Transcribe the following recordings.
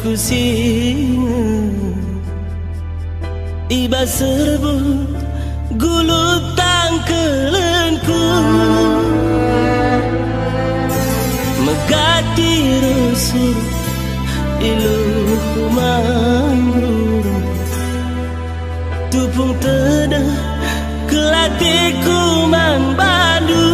ku singa iba serbu gulut tangkelenku megati rusuh ilu kumangru tupung teda kelatiku man badu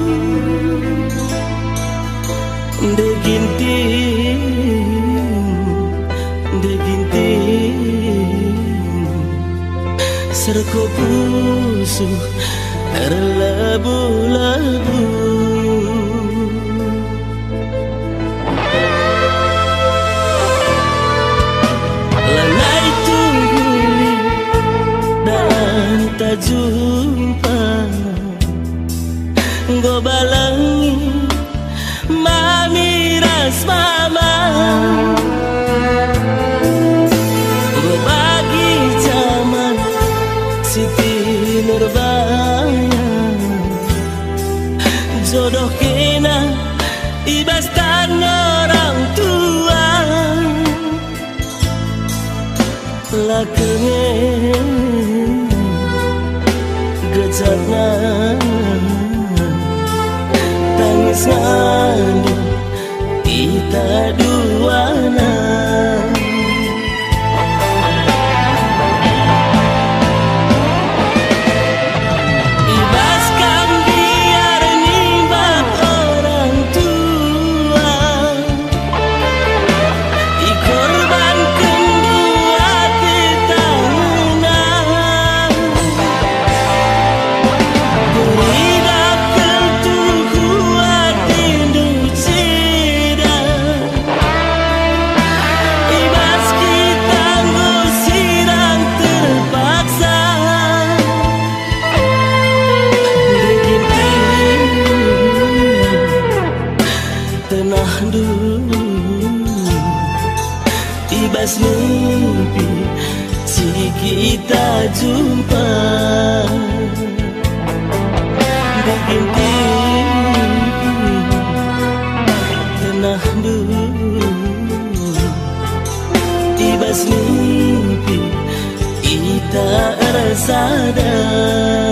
deginting serko pusuh terlebu-lebu lanai tuli dalam tak jumpa go balangi mami ras mama go bagi zaman Siti Nurbaya jodoh kena ibas tan orang tua lakene gejatna tangis ngandu kita duana ibaskan biar nimbak orang tua ikorbankan dua kita menang beridak tentu kuat rindu cida ibas kita ngusirang terpaksa tenah dulu ibas mimpi si kita jumpa tenah dulu ibas mimpi kita sadar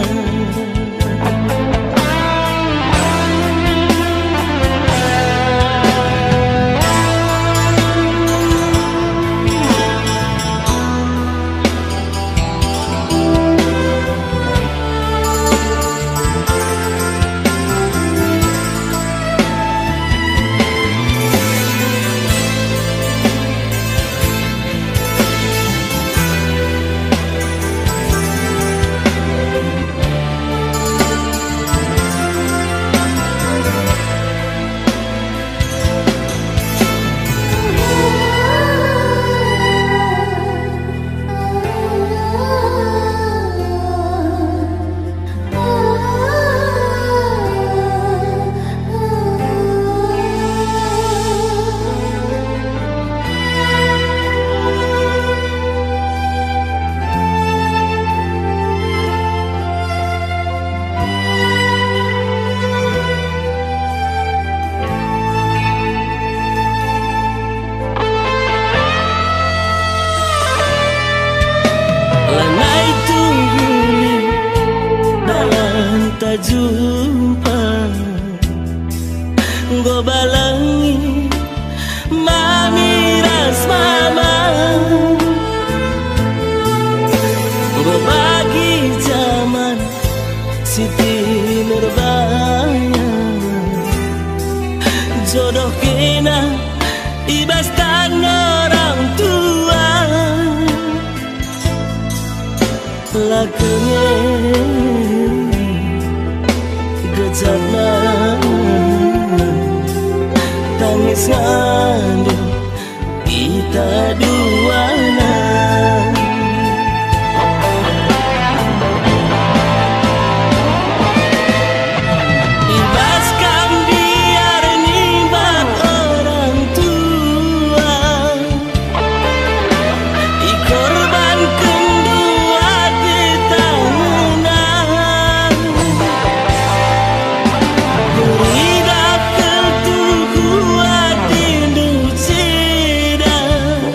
tak jumpa go balangi mami ras mama go bagi zaman Siti Nurbaya jodoh kena ibas tan orang tua lakene gejatna tangis ngandu kita duana ibaskan biar nimbak orang tua ikorbankan dua kita menang beridak tentu kuat rindu cida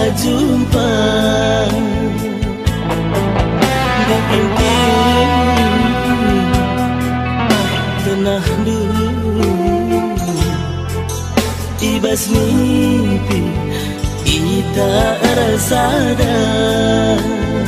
jumpa di tenah dulu ibas mimpi kita sadar.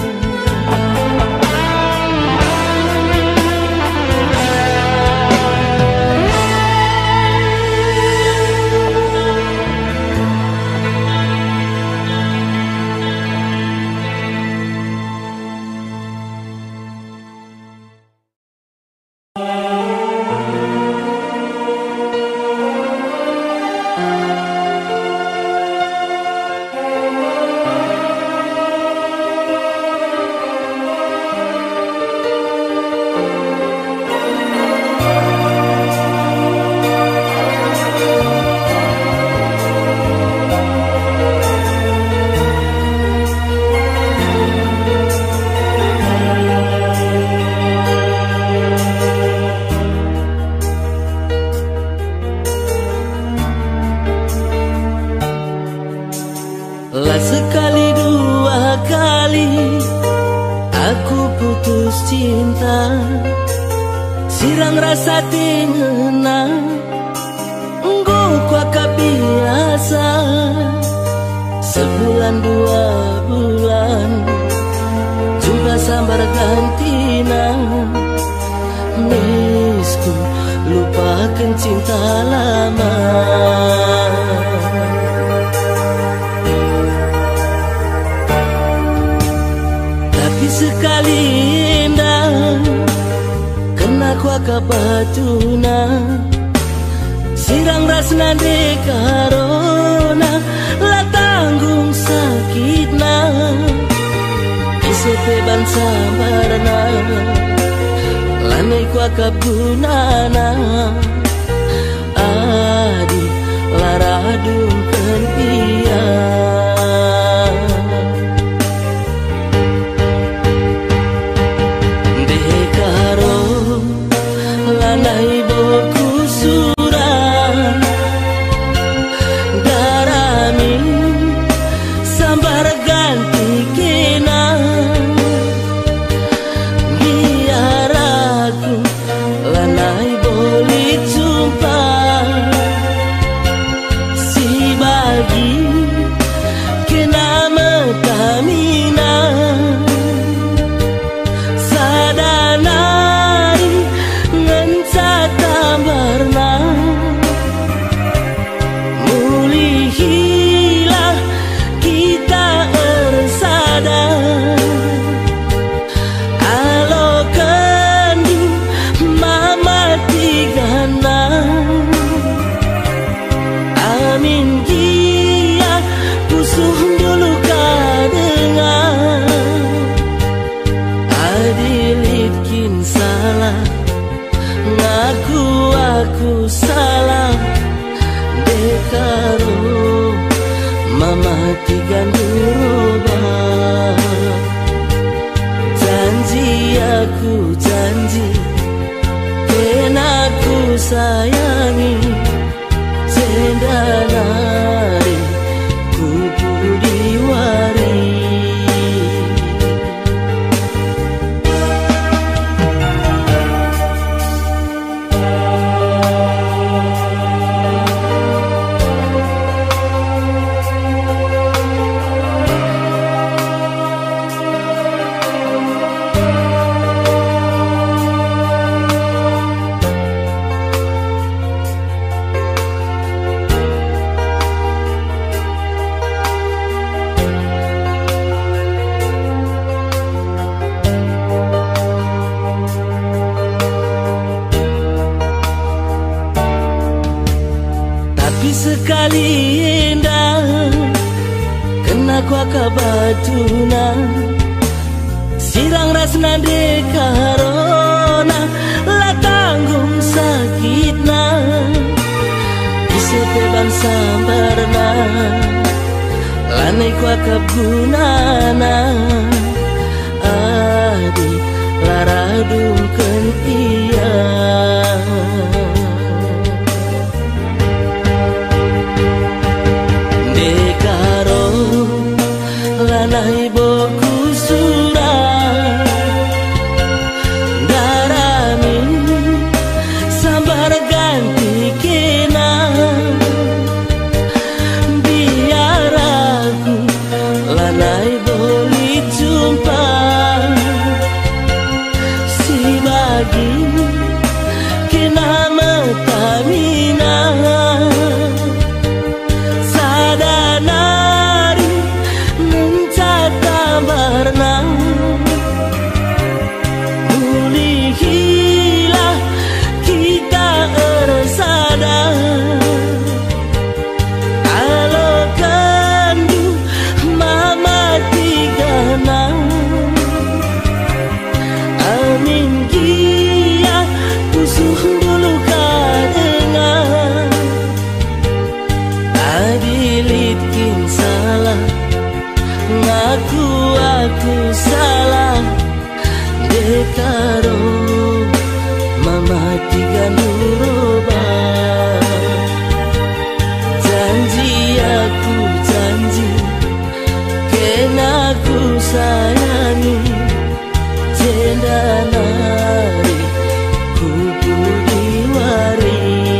Sekali dua kali aku putus cinta, sirang rasa tingena engkau kuakap biasa. Sebulan dua bulan jumpa sambar gantina, misku lupakan cinta lama. Sekali indah kena kuaka batuna, sirang rasna de karona la tanggung sakitna, isete ban sabarna lanai kuaka punana, adi laradungkan iya. Lanai boku surah garami sambar ganti kena, biar aku lanai boleh jumpa si bagi kena metamina sadana tamarna mulihilah kita ersada alo kandu mama tigana amin dia pusuh dulu kadengar adilitkin salah aku salah dekaro mama tiga dirubah janji aku janji kena ku sayangi cendanari kupu diwari. Sekali indah kena kuaka batuna, sirang rasna de karona la tanggung sakitna, isete ban sambarna lanai kuaka gunana, adi laradungkan iya. sayangi jenda nari kupu diwari.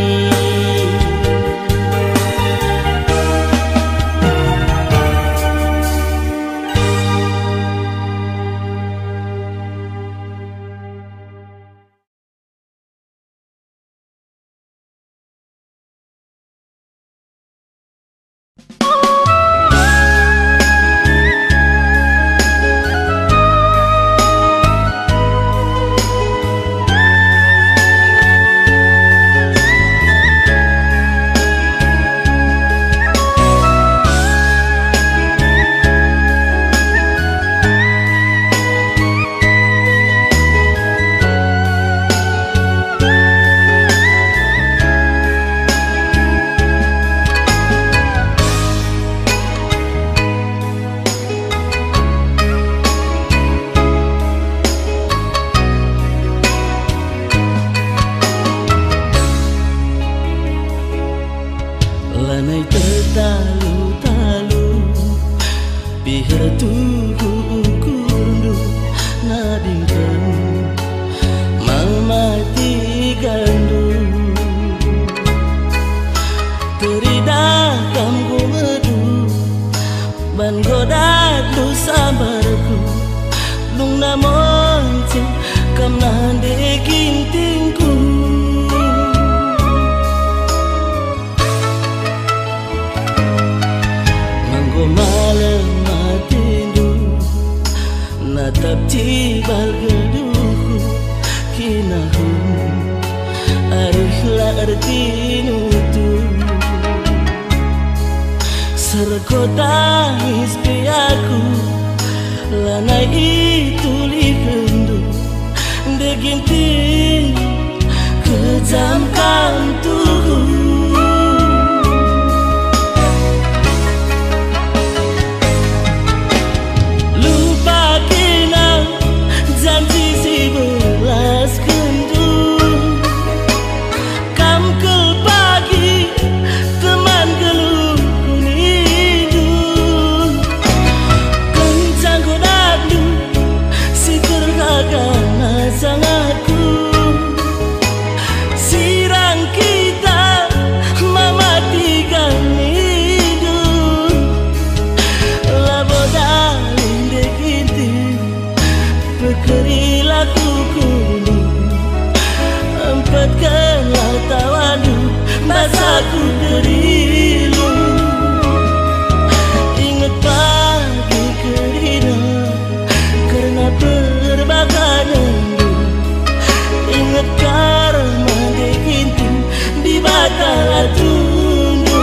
Lanai tertalu-talu bihar tuhu kundu nadingkan mamati gandu teridah kamku medu ban godat tu sabarku lung namonce kam nande gintingku. Malam matindu natap cibal geduh kinahu arihlah artinu tu serkota ispiaku lanai itu likendu deginting kejam kantu. Empatkanlah tawandu masaku derilu. Ingat pagi kerina karena perbagananmu. Ingat karma dekintu di batang tunggu.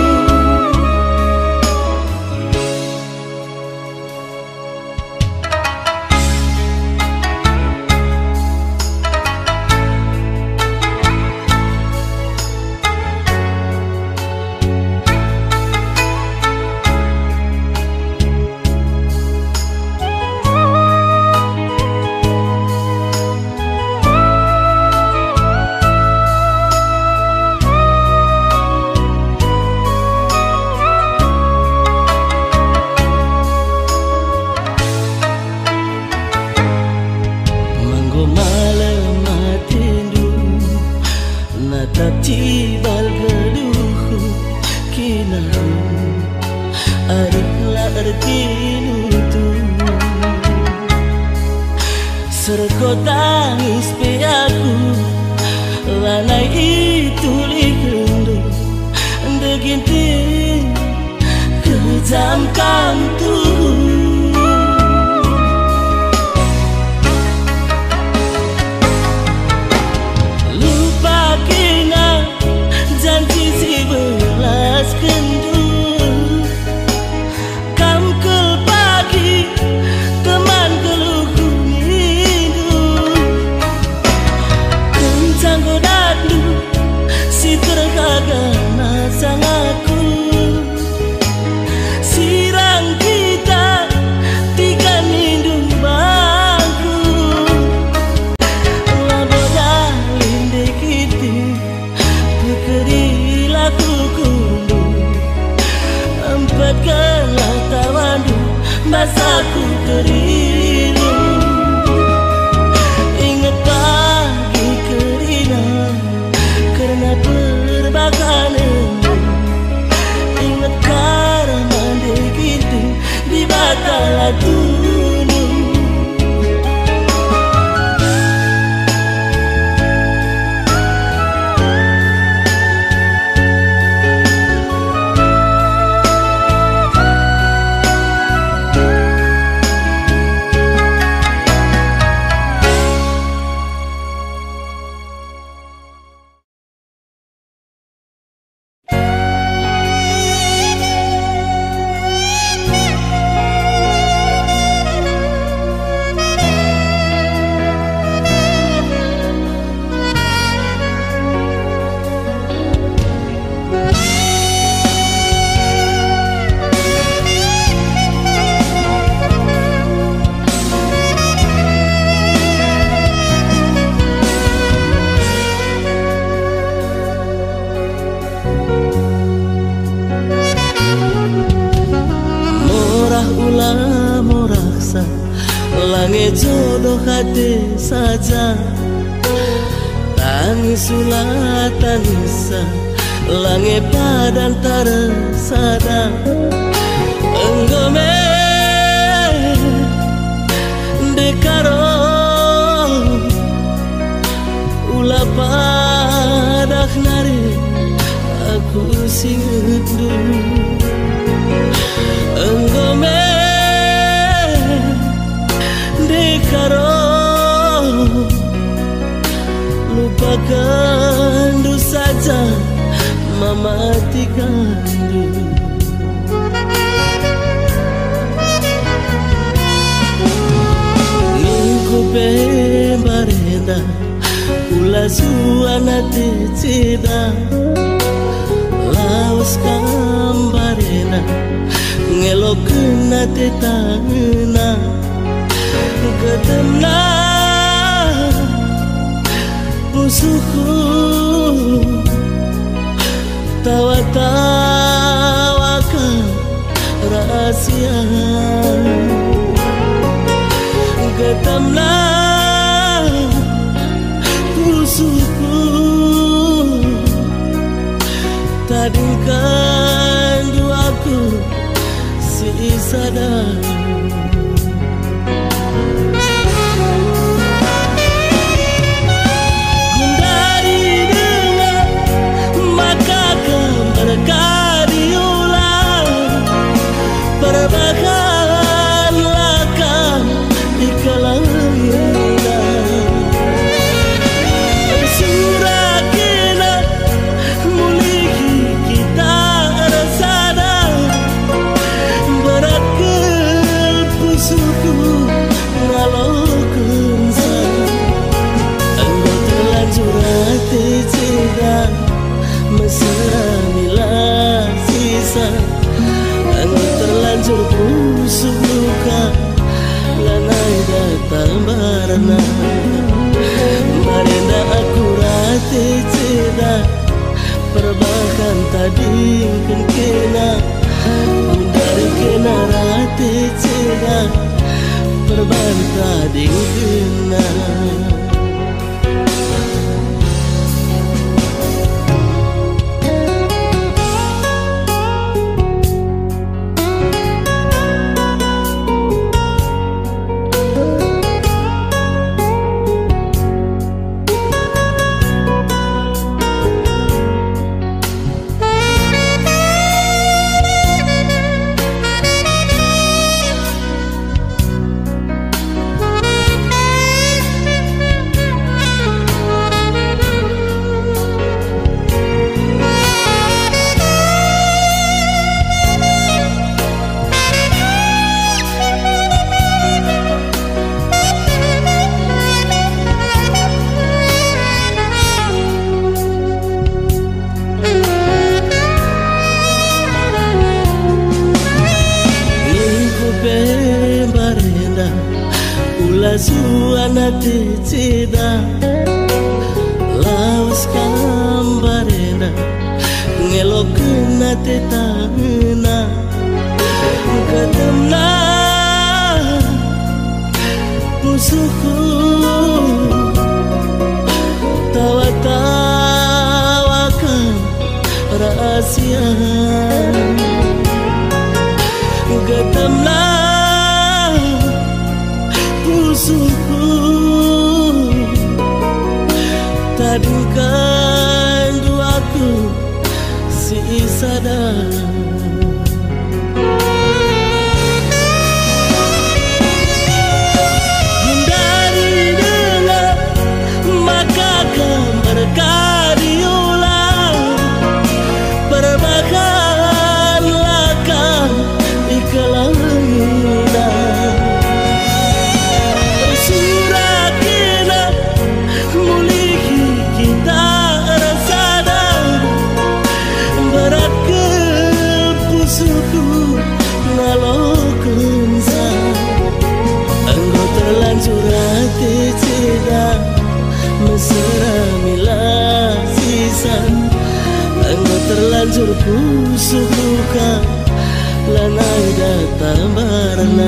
Natap cibal geduh kinahu arihlah artinu tu serkota ispiaku lanai itu likendu deginting kejam kantu. Janji si belas kendu kam kel pagi teman geluhku mindu kencang godadu si terkagana sangatku sirang kita tiga mindu bangku laboda linde kiti kerilah kukundu empatkanlah tawandu masaku keri. tunu. Langit jodoh hati saja, tangis ulah tangisa, langit padan tersada. Enggome dekaro ulah padak nari aku singedu. Enggome dekaro lupakan du saja mematikan du. Ningku pembarenda ula suana ticida laos kambarena ngelokna tetangna ketemna musuhku tawa-tawakan rahasia ketemna musuhku tadikan duaku si sadar. Mesra mila sisa anu terlanjur busuk luka lanai datang barna marenda aku rati ceda perbakan tadi kena dari kena rati ceda perban tadi kena. Suana ticida laos kambarena ngelokna tetangna ketemna musuhku tawa-tawakan rahasia ketemna sadar. Hindari dengar maka akan berkali ulang. Perbaikanlah kau di kelainan. Surah kena mulihi kita rasa dan berat ke pusuku ngalokan sah. Engkau terlanjur hati tidak mesra milah sisa. Engkau terlanjur pusuk luka lanai datang barna.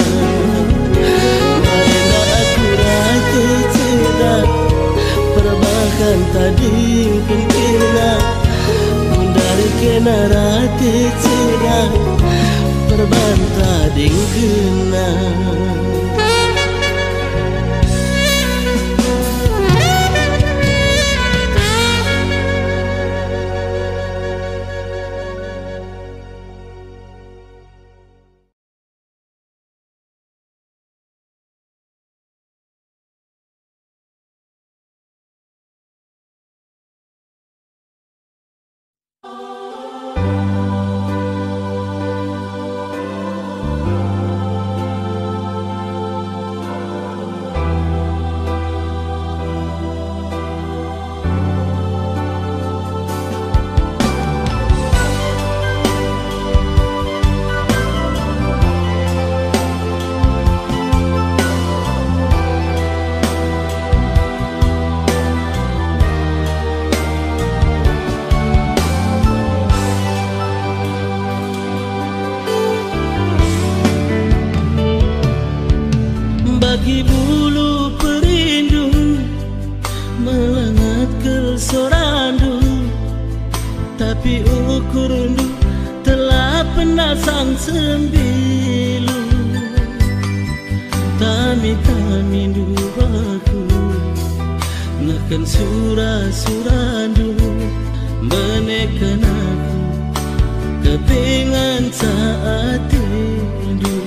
Mana aku hati tidak perbahkan tadi kena. Dari kena hati tidak perbantah ding kena. Bagi bulu perindu melengat ke sorandu, tapi ukur rindu telah penasang sembilu. Tami-tami duaku nakan surah-surandu menekan aku kepingan saat tidur.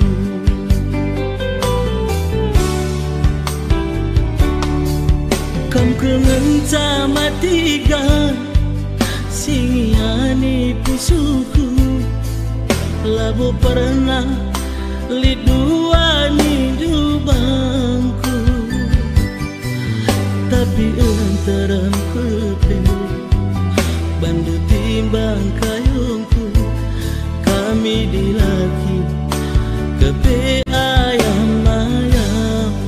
Kam kengenca matiga singiani pusuku labu pernah liduani dubangku, tapi enteram keping bandu timbang kayungku kami dilaki kepe ayam-ayam.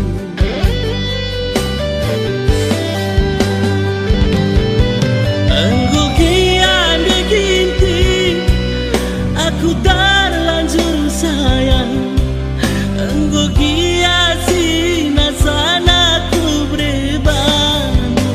Aku terlanjur sayang, engkau kiasi nasanaku berbanu.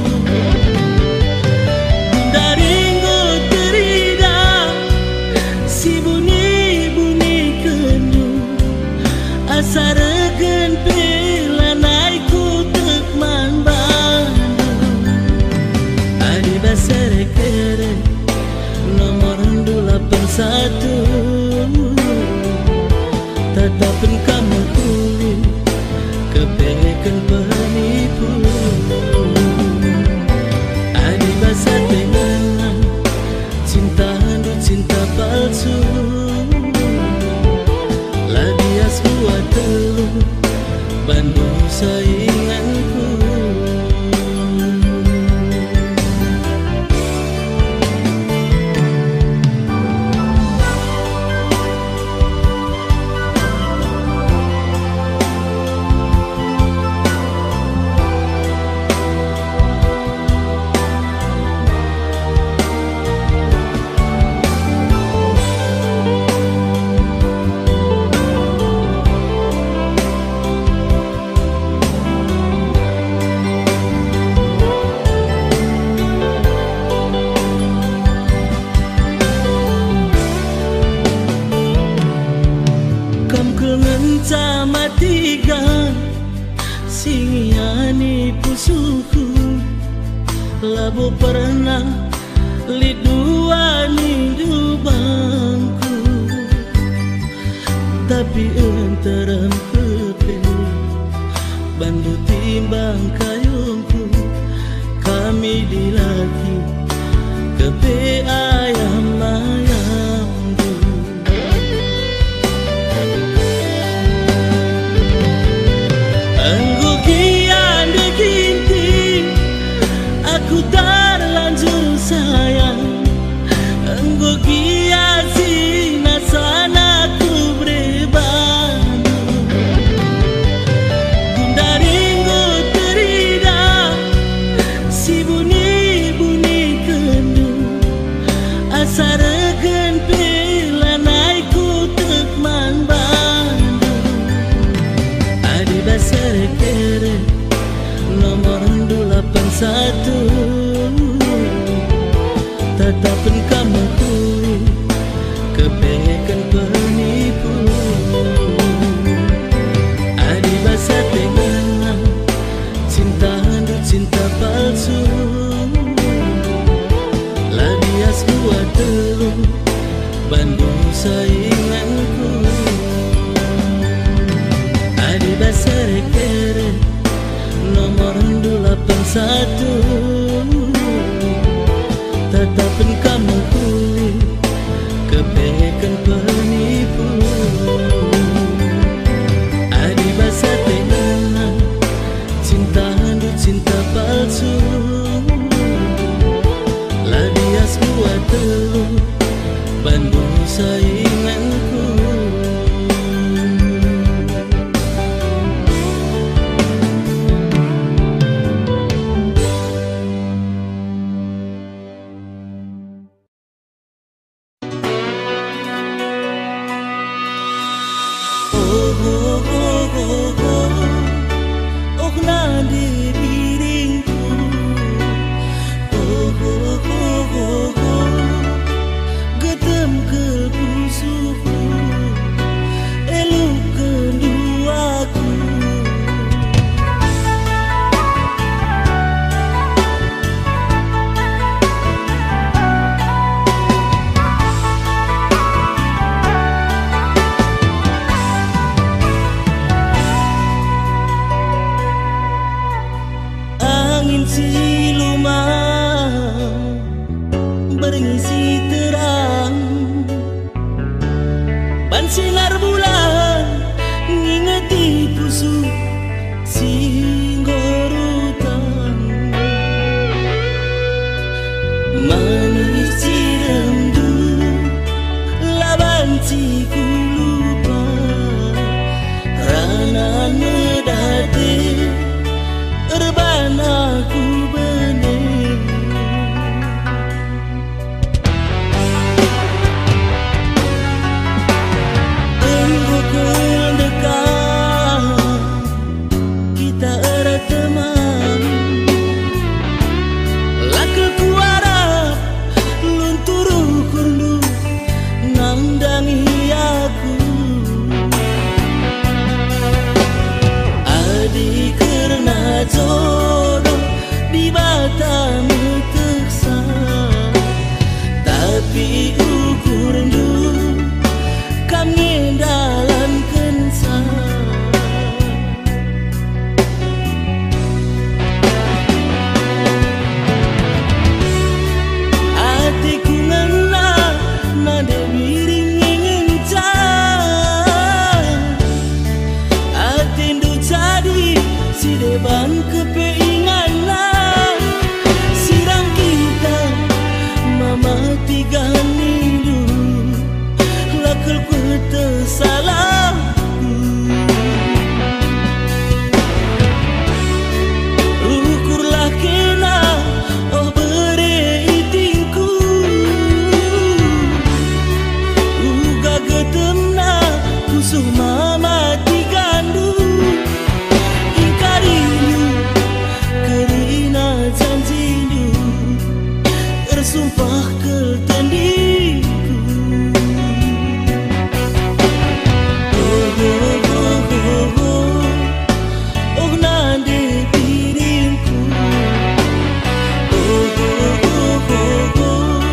Dari engkau terida si bunyi-bunyi kendu, asa regen pelanaiku tekman bandu. Adi basere kere nomor 81 tetapan kamu kulit kepengen penipu. Adi bahasa tenganan cinta handu cinta palsu lagi asbua telu bandu sainganku. Kengenca matiga singiani pusuku labu pernah lidua nindu bangku, tapi enterem pepe bandu timbang kayungku, kami dilaki kepe ayam ayamku. Engkau kian dikinti, aku terlanjur sayang. Engkau kian sina sana ku berbanu, gundaringku terida si bunyi-bunyi kendu, asarakan pelanaiku tekman bandu. Adi basar kere nomor 81, tetapan kamu kui kepekan penipu. Adi basa tengah cinta du cinta palsu, labias kuat telur Bandung sainganku. Adi basa kere nomor 81, tetapan kamu kui kepekan penipu. Adi basa tengah cinta du cinta palsu, labias kuat telur Bandung sainganku. Berngisi terang ban sinar bulan ngingeti pusu singgorutan, manis ciremdu laban ciku lupa rana medate erban aku benih. Jodoh di bata meteksa, tapi ukur du kami dalam kensa. Hatiku ngena nada miring ngencang, hati du jadi si deban kepeinganan, sirang kita mama tiga nindu lakal ku tersalahku. Ukurlah kena oh bere itingku, uga getemna kusuh mama tigandu. Sumpah ketendiku, oh nande piringku, oh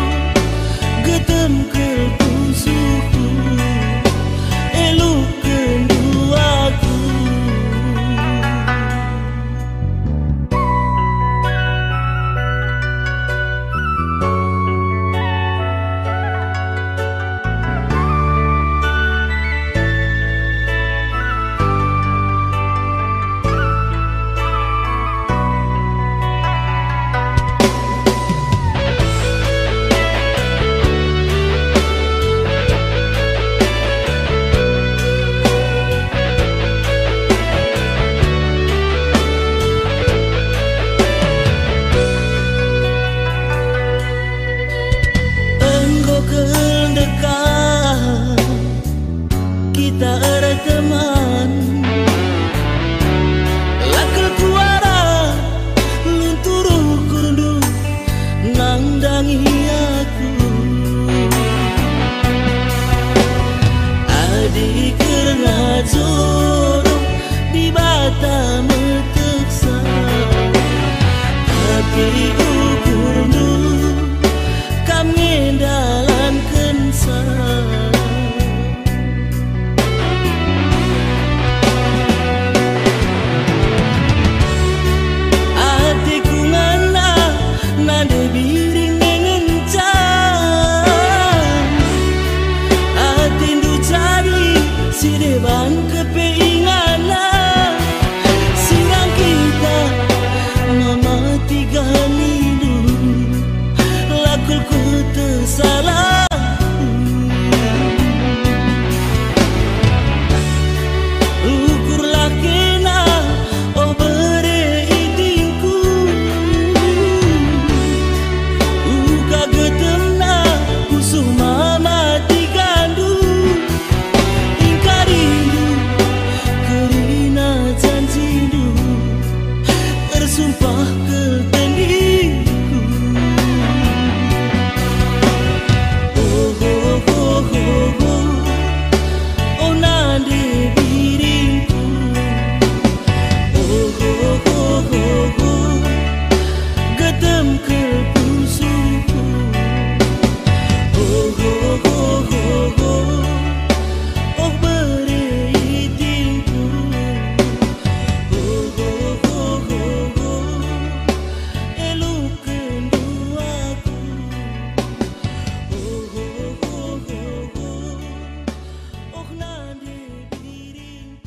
dengan kepinganan sirang kita memati ganidu lakul ku tersalah ukurlah kena oh bere idinku uga getemna kusuh mamati gandu ingkaridu kerina janjidu tersumpah ke tendiku oh oh oh oh oh oh nande biringku oh oh oh oh oh getem ke pusuku oh oh oh oh oh oh beri itinku oh oh oh oh oh elukan duaku oh oh oh oh oh oh nande biringku.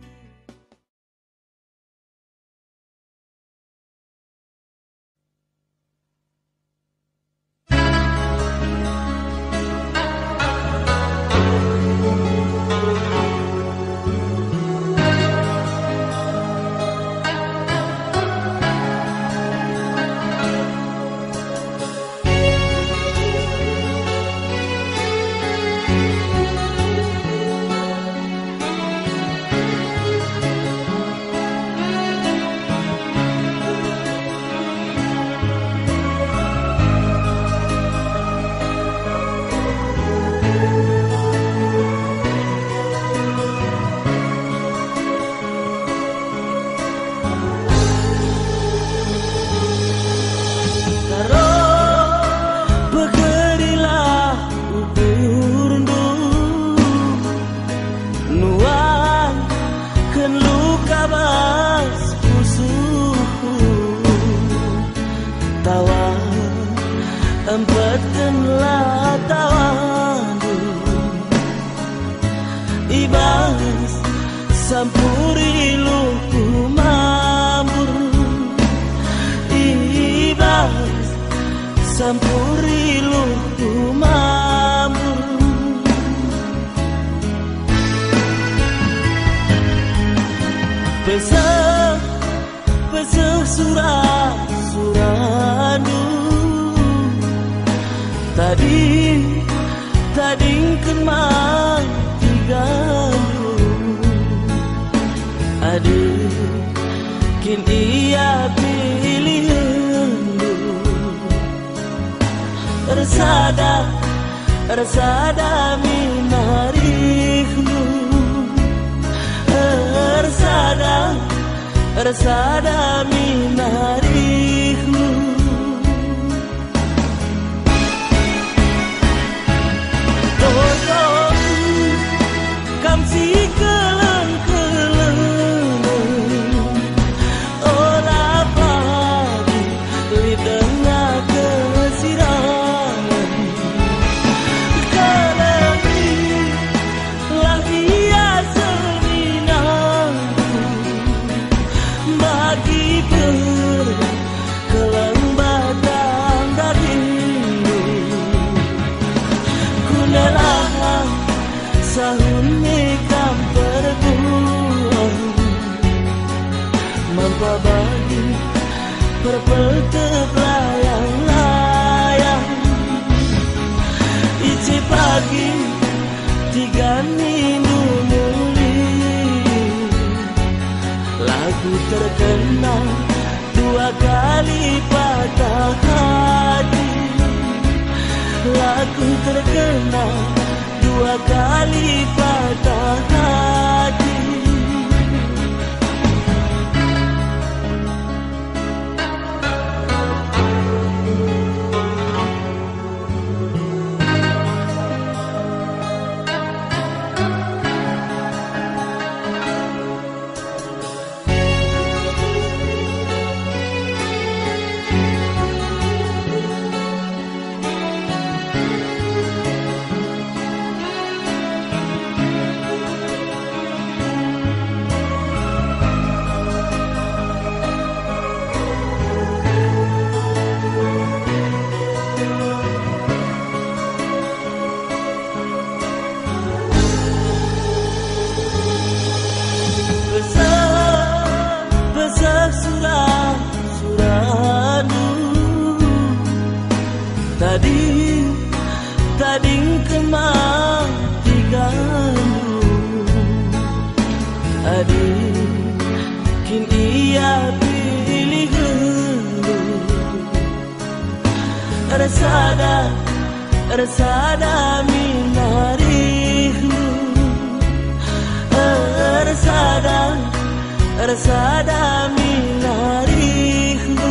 Begerilah ukurdu nuan ken luka bas pusuku tawa empatkanlah tawandu ibas sampuri luku mambur ibas sampuri luku mambur pesah pesah suradu tadi kemang tigalu ade kin ia pilihandu Ersada minarikmu Ersada minarikmu Toto kam si keleng-keleng ola pagi lidengna kesirangan kalemi lahia seminangku bagi keleng batang darimu kunalah sahun mekam perbuang membabagi perpetep layang-layang ici pagi tiga minggu muli lagu terkenal dua kali patah hati lagu terkenal dua kali patah hati mati gandum adik kin ia pilih helu resada minarihlu resada minarihlu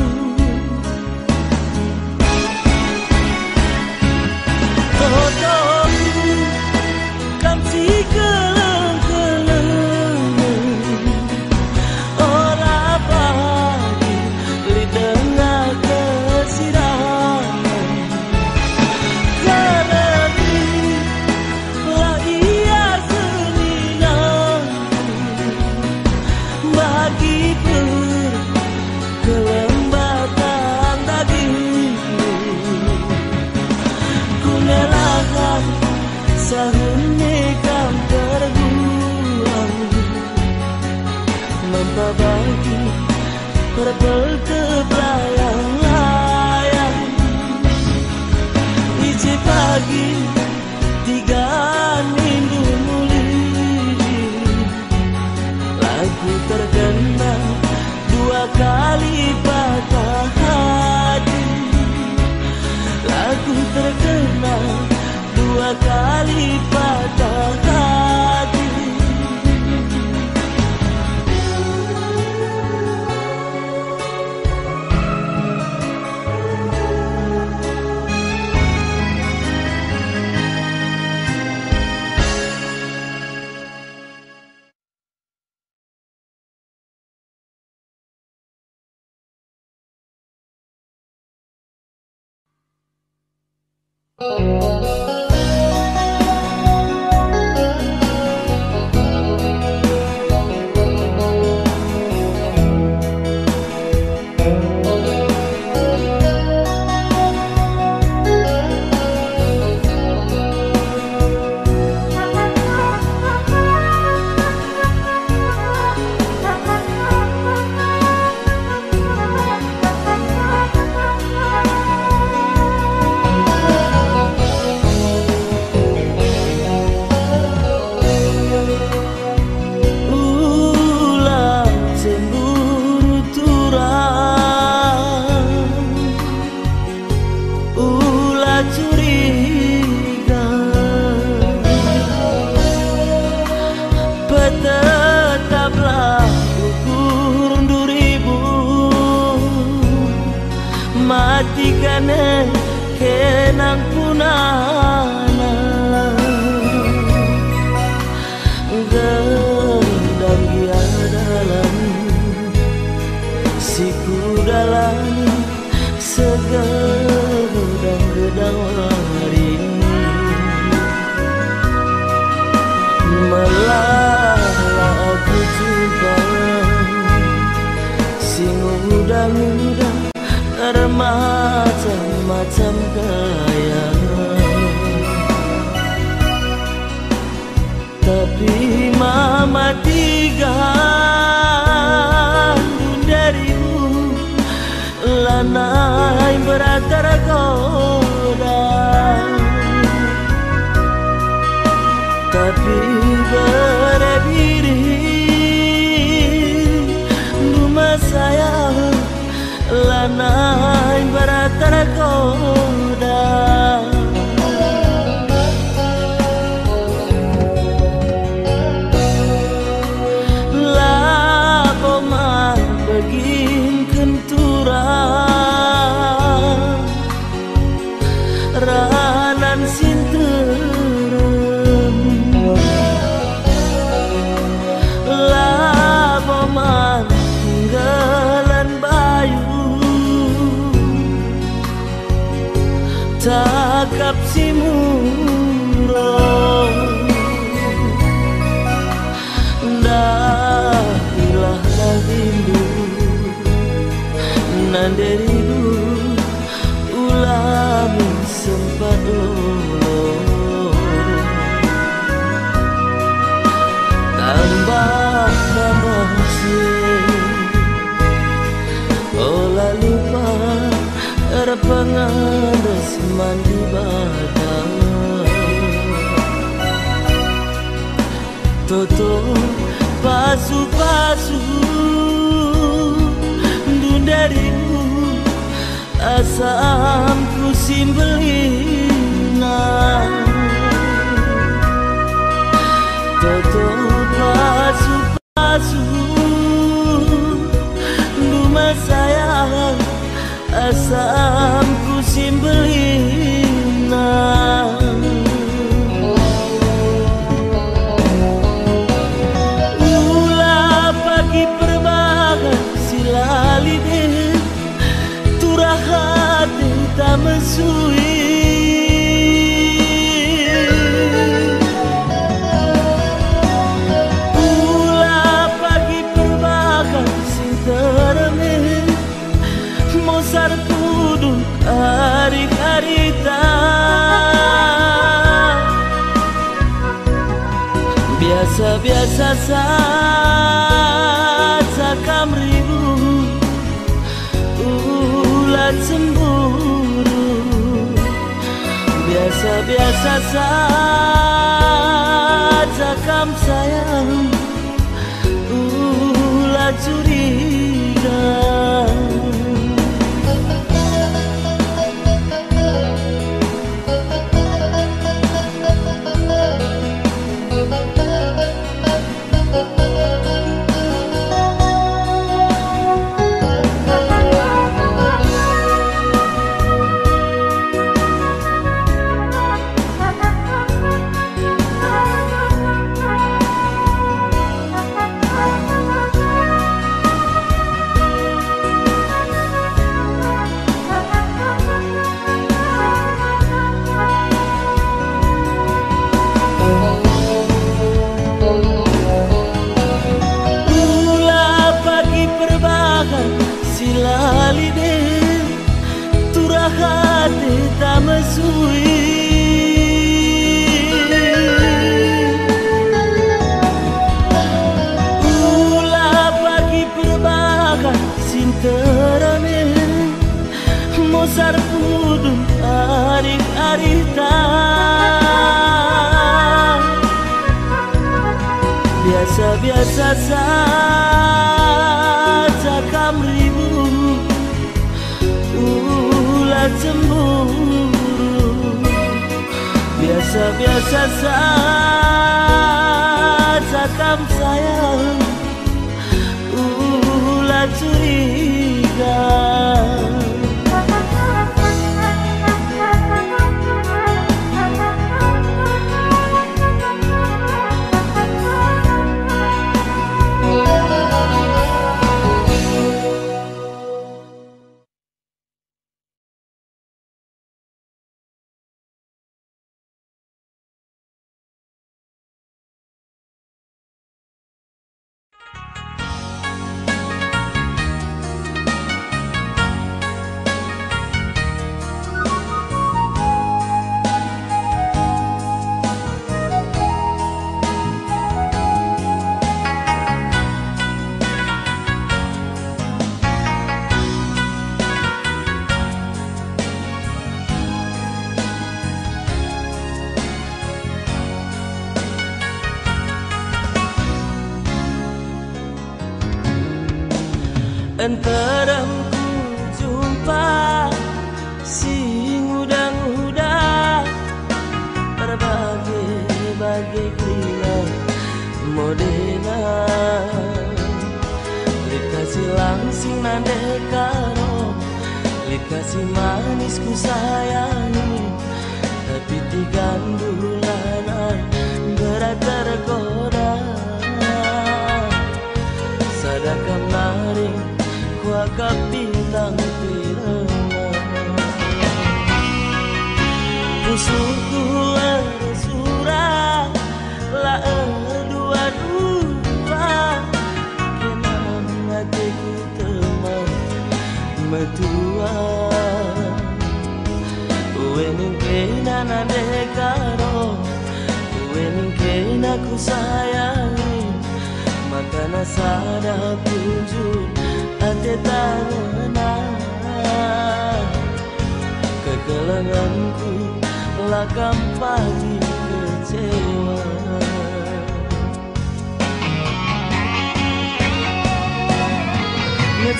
sahune kam terbuang membabagi perbel ke belayang-layang ije pagi tiga minggu muli lagu terkenal dua kali patah hati lagu terkenal dua kali patah hati. Tetaplah ukur duribu matikan kenang punana gendang dia dalam siku dalam segedang-gedang hari melala aku jumpa sing muda-muda macam-macam gaya tapi mama tiga darimu lanai berat tergoda tapi berdiri rumah saya lanai berat tergoda lapoman begin kenturang ranan sinterem lapoman tinggalan bayu takap si murong dahilah rindu nanderidu ulami sempat lolo tambah sih olah lupa terpengaruh mandi badan Toto pasu-pasu darimu asamku simbelina Toto pasu-pasu rumah saya asamku simbelina Ula pagi perbahan silali deh turah hati tak mesui Ula pagi perbahan sing teremeh Mosar kudun hari-harita Biasa-biasa saja kamribu ulat cemburu Biasa-biasa saja kam sayang ulat curiga silali deh turah hati tak mesui Ula pagi perbakan sinterame Mosar kudun arik-arita Biasa-biasa saja kamribu ulat cemburu Biasa-biasa saja kam sayang ulat curiga Entarang ku jumpa sing udang-udang berbagai-bagai gila modena Lit kasih langsing nandekaro Lit kasih manis ku sayangi tapi tiga bulanan berat tergoda sadakam naring kuakap bintang firman Pusuku surah la dua-dua kenang hatiku teman metua Wening kena nadekaro Wening kena ku sayangi Maka nasada punjul ate tangan Kegelanganku lakam pagi kecewa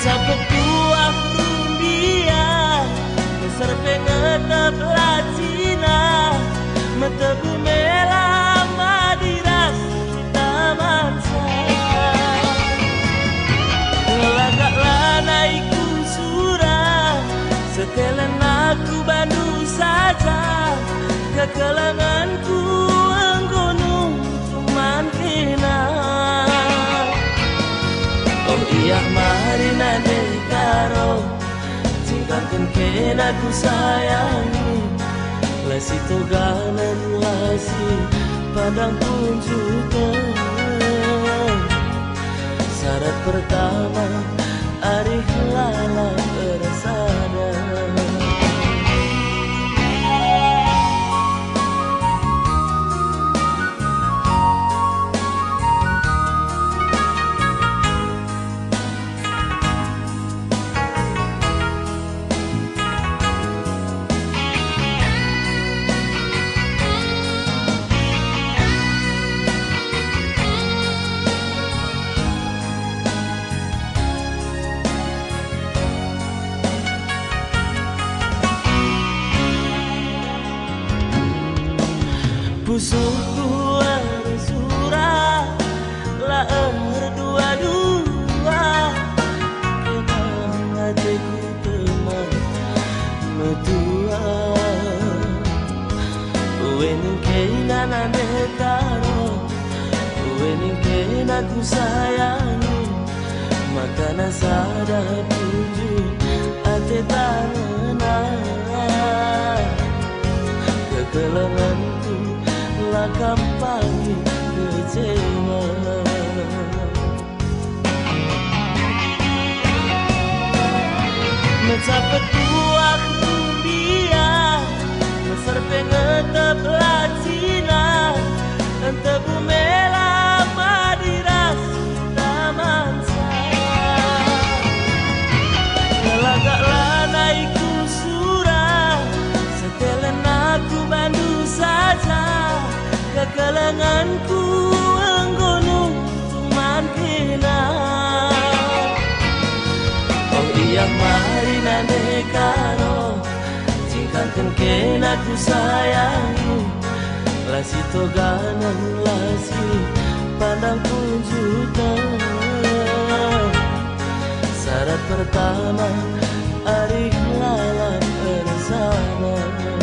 mencapai buah rumbia besar pengetap latina metebu merah madiras taman saya ngelagak lanaiku surah setelan aku bandu saja kekelanganku anggunung cuman kena. Oh iya mari nane karo tinggalkan kena ku sayangi lasi toganan lasi padang tunjukkan syarat pertama arih lala bersada. Pusukku surah laer dua-dua kenang hatiku teman metua wening kena nane karo wening kena ku sayangi makana sada tuju ate tanah kekelanganku lakam pagi kecewa mencapai buah rumbia besar pengetap latina tebu merah madiras taman saya ngelagak lanaiku surah setelan aku bandu saja kekelanganku anggunung cuman kena. Oh iya mari nane karo tinggalkan kena ku sayangi lasi toganan lasi pandang tunjukkan syarat pertama arih lalat bersama.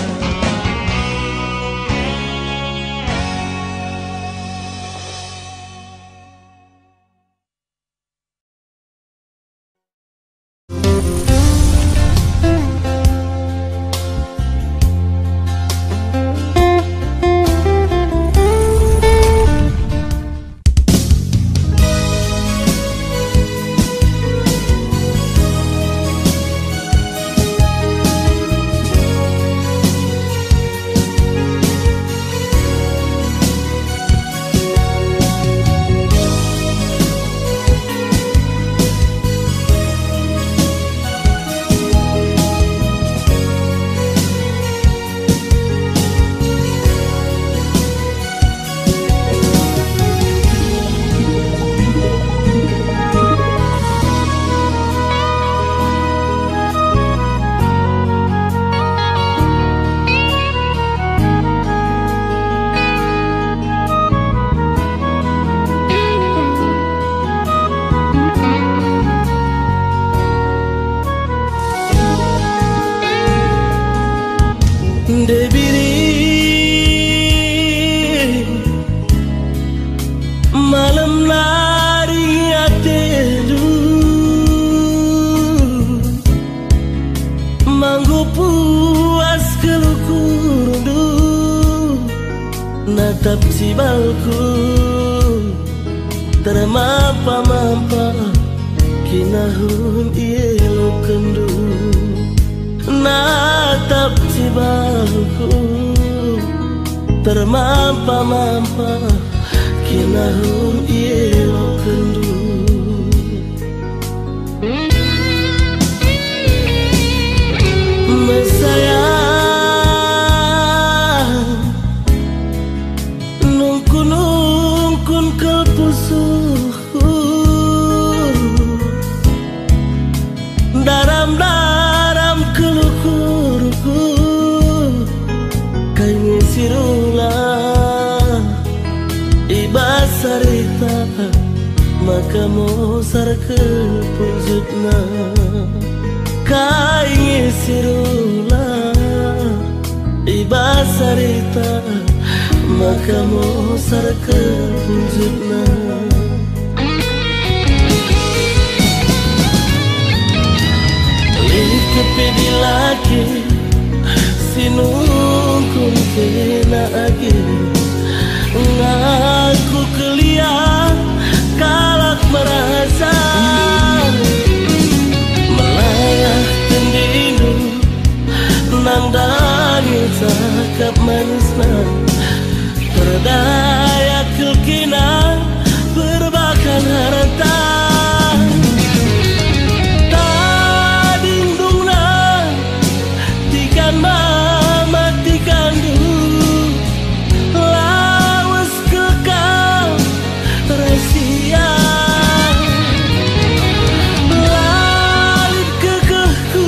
Malam lari atelu manggo puas kelukurdu natap cibalku termampa kinahun ielo kendu natap cibalku termampa kinahun ielo kendu mesayang nungkun kelpusuh maka mosar ke punjutna kai sirula ibasarita maka mosar ke punjutna lihat kepedi lagi sinungkun kena agi ngaku kelia kalak merasa melayah tendinu nang dani cakap manisna berdaya kelkina berbakan harta tadindungna tikan mama tikan dulu lawas kekal rahasia lalit kekehku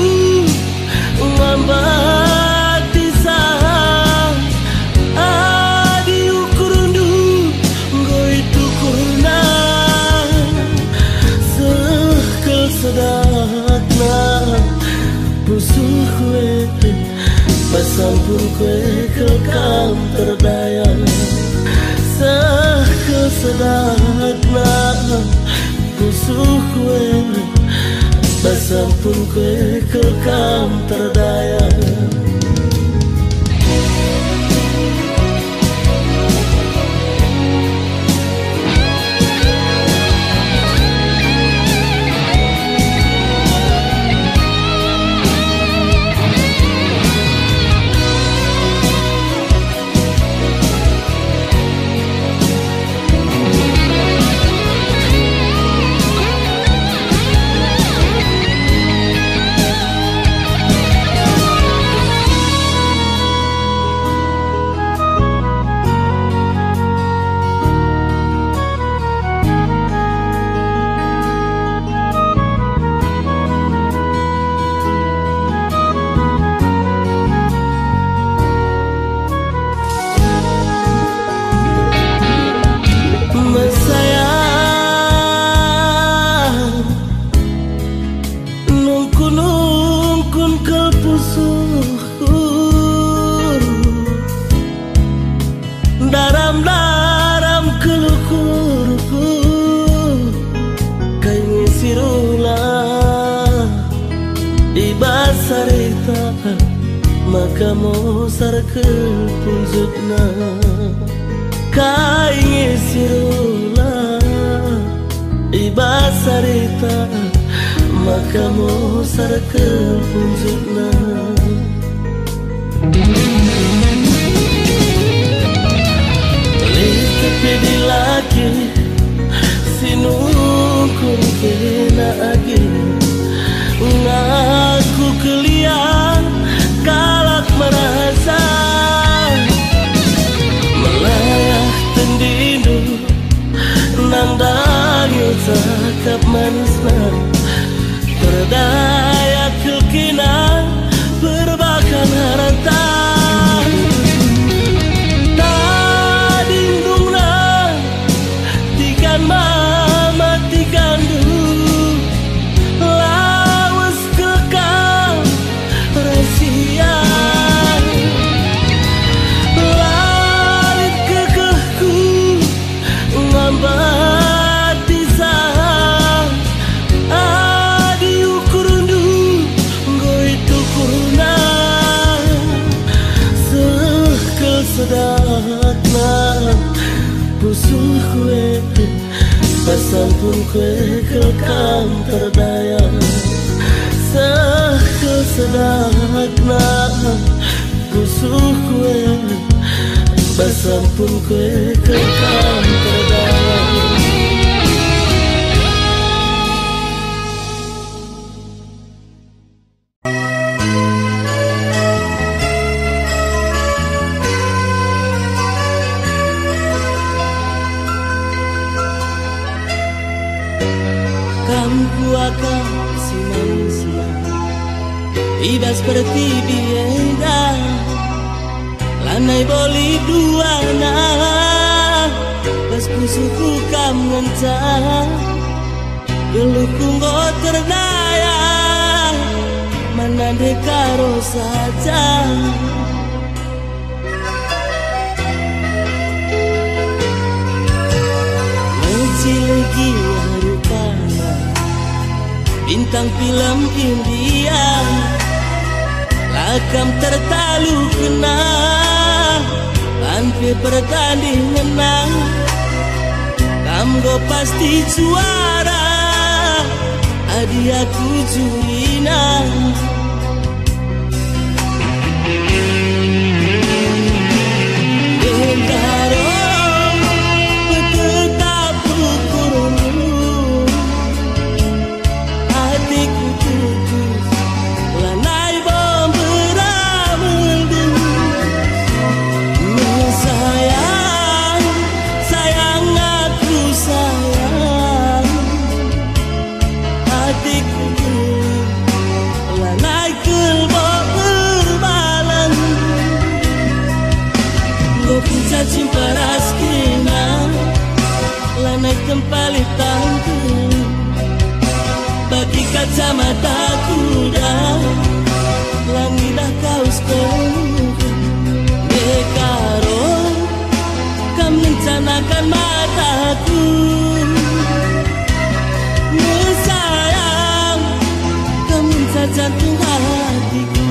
ngambati sah adi ukurundu ngoi tukurna sekel sedakna pusuh kue pasampun kue kekam terdaya sekel sedakna pusuh kue pasampun kue kekam terdaya maka mosar ke punjutna kai sirula ibasarita maka mosar ke punjutna lihat kepedi lagi sinungkun kena agi ngaku kelia kalak merasa melayah tendinu nang danyu cakap manisna berdaya kelkina berbakan harta tadindungna tikan mama tikan dulu lawas kekal rahasia lalit kekehku ngambati sah adi ukurundu ngoi tukurna sekel sedakna pusuh kue pasampun kue kekam terdaya sekel sedakna pusuh kue pasampun kue kekam terdaya Kamu akan senang-senang ibas seperti bienda lanai boli dua na pas pusuku kam ngencang Geluhku nggak terdaya, mana dekaro saja. Menjiligi rupanya bintang film India, lakam tertalu kena tanpa pertanding menang. Kamu pasti juara, adi aku jurina. Cinta raskina lanai kembali tangguh bagi kacamata kuda langit dah kaus penuh dekaro kam mencanakan mataku sayang kam mencah jantung hatiku.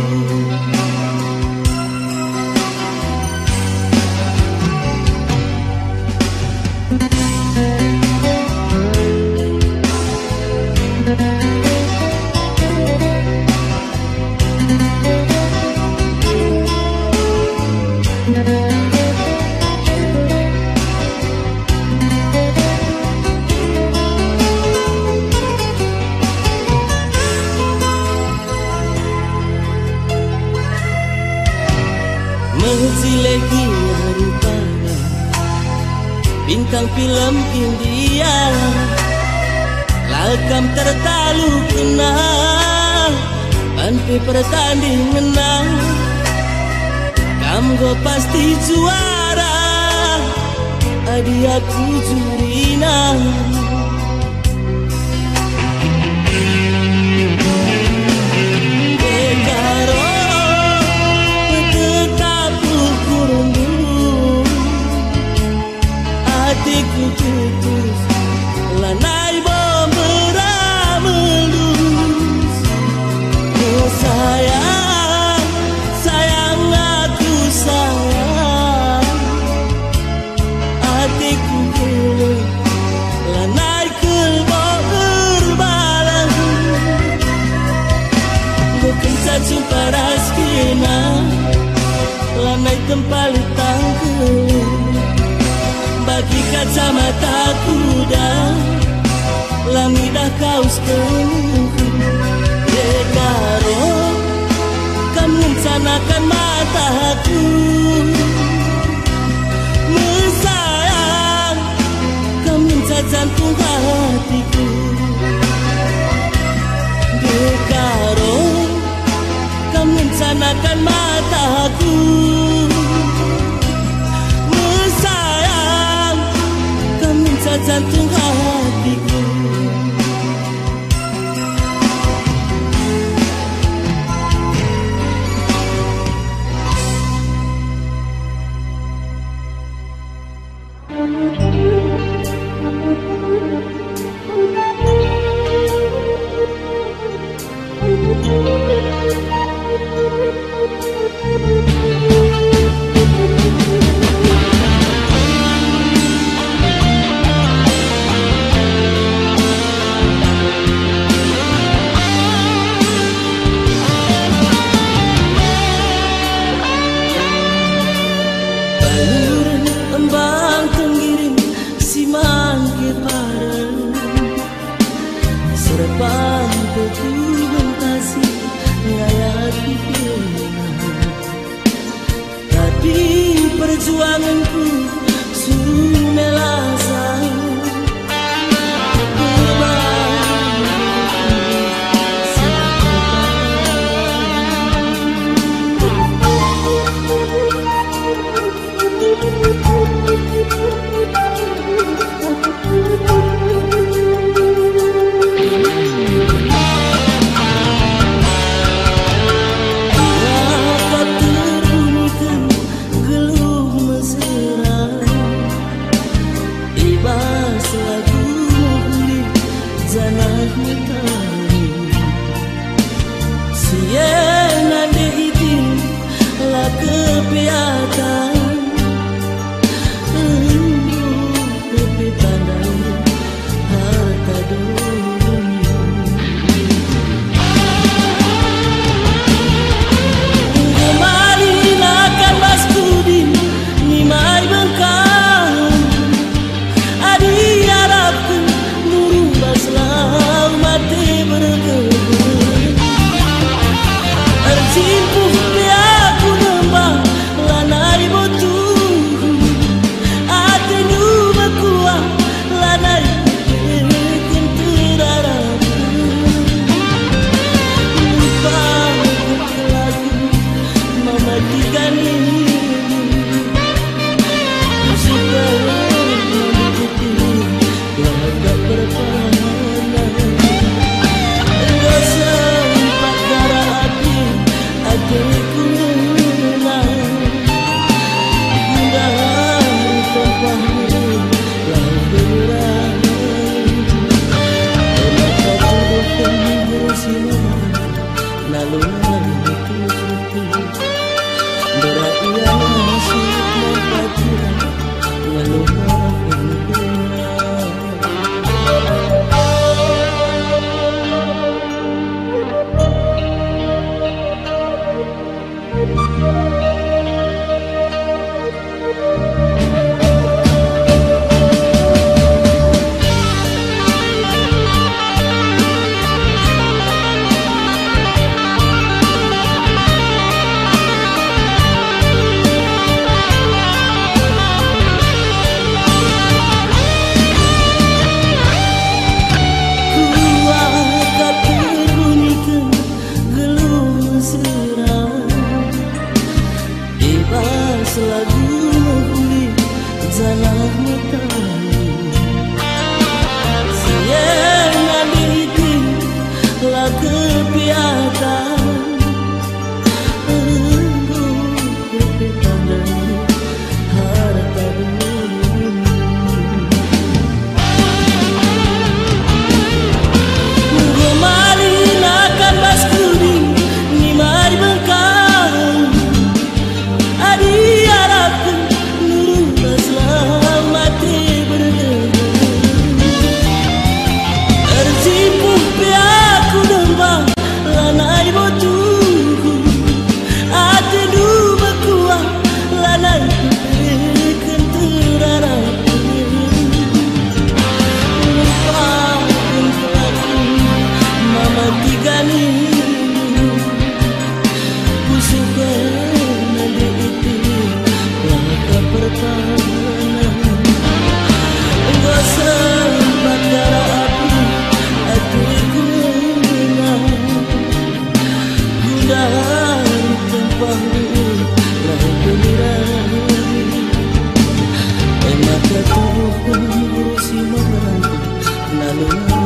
Menjilegi rupanya bintang film India, lakam tertalu kena tanpa pertanding menang. Kamu pasti juara, adi aku jurina. Hatiku putus, lanai membera melus. Oh sayang, sayang aku sayang. Hatiku putus, lanai kelbo berbalang. Bukan jumpa raskina, lanai kembali tangguh bagi kacamata kuda langit dah kaus penuh dekaro kan mencanakan mataku mesayang kan mencah jantung hatiku dekaro kan mencanakan mataku jantung hatiku. Perjuanganku suruh melasa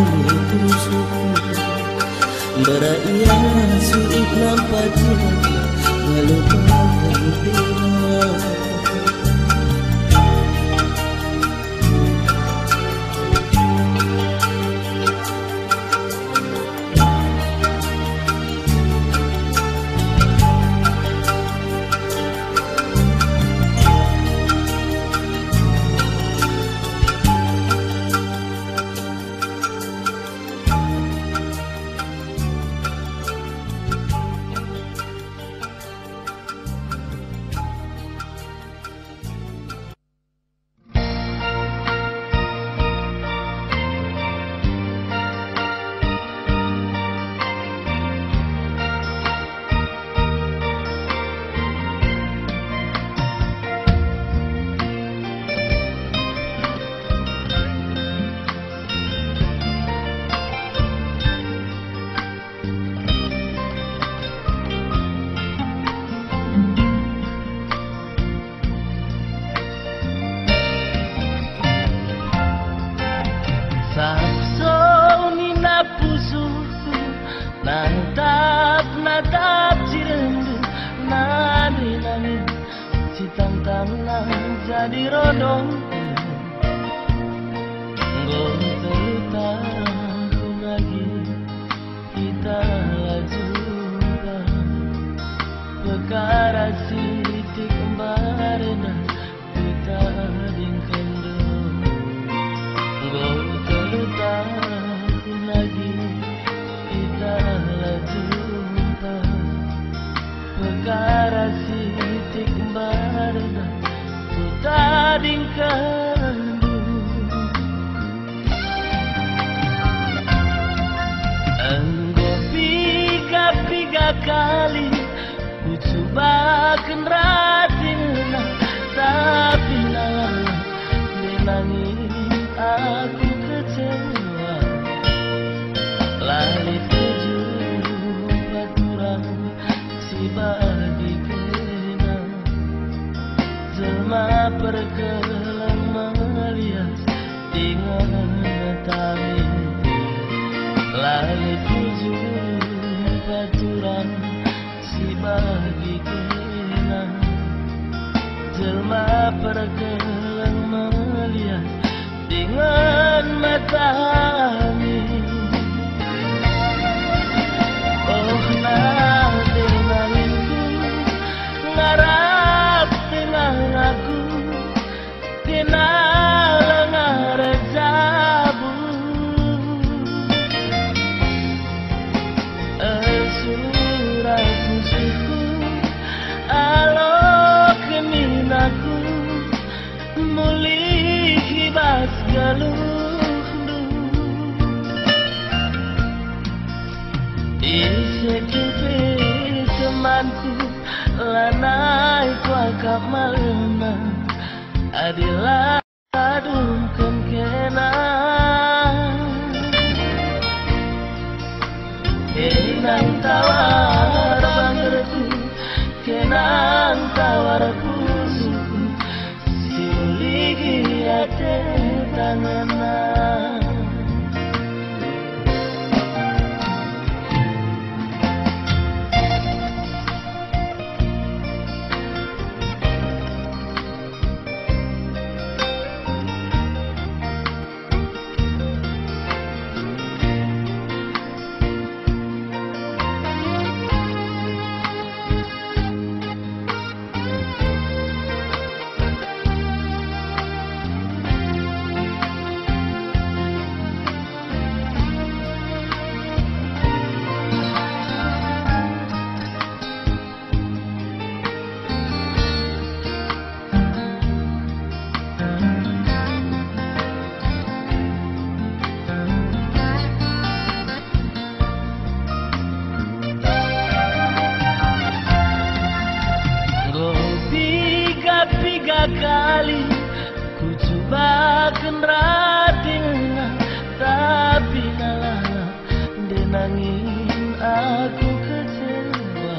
itu suku beraya suik nampak dia melupakan dia. Natap cirendu nani nangis citang tangan jadi rodong nggo tertaku lagi kita jumpa perkara sitik kembarena kita dingkendo nggo tertaku lagi kita jumpa perkara sitik barna utadingkan enggo piga kali ku coba kenratina tapi nangis aku kecewa lali bagi kena jelma perkelang melihat dengan tami lali tujuh baturan si bagi kena jelma perkelang melihat dengan matami oh nanti ngarap tenang aku kenal ngarejabu suraku suku alo keminaku muli kibas galuh isekupe temanku lanai kuakap malena adilah adungkan kena kenang tawar bangerku kenang tawar pusuku siuligi ate tangana kali ku coba kenratina tapi nalah denangin aku kecewa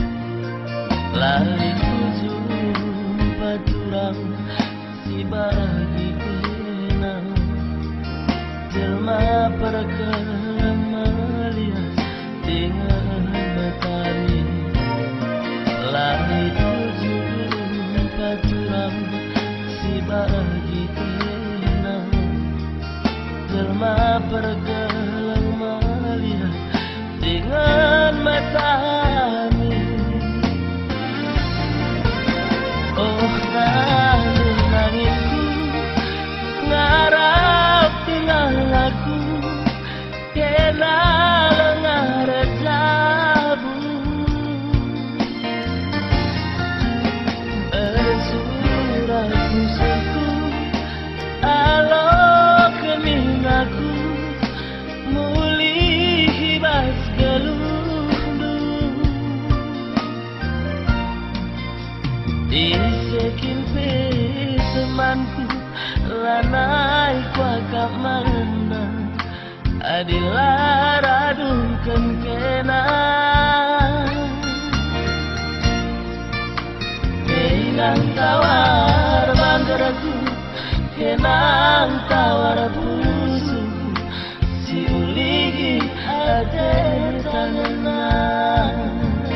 lari ku jumpa turang si bagi kenang jelma perkara bergelang melihat dengan matanya. Langit ujung paturang si bagi tenang, jelma bergelang melihat dengan matanya. Oh nangisku ngarap tinggal aku kena lengar jabu. Suratku seku alo keminaku muli hibas gelundu disekin pe temanku lanai kuakak mana adilah radungkan kena kenang tawar manggaraku kenang tawar pusuku si uligi ade tanah.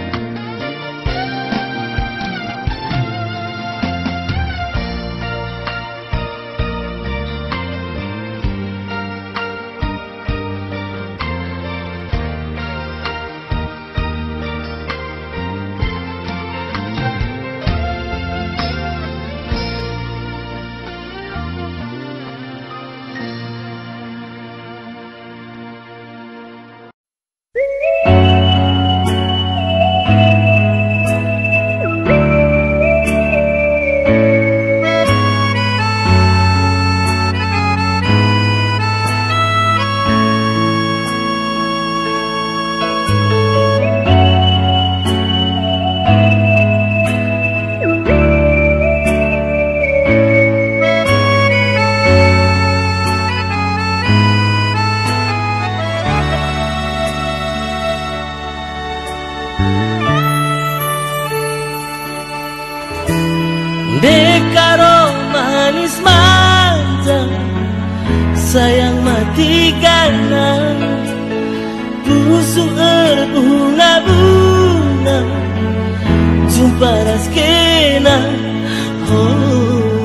Dekaro manis manja sayang mati karena busuk berbunga-bunga jumpa raskena. Oh,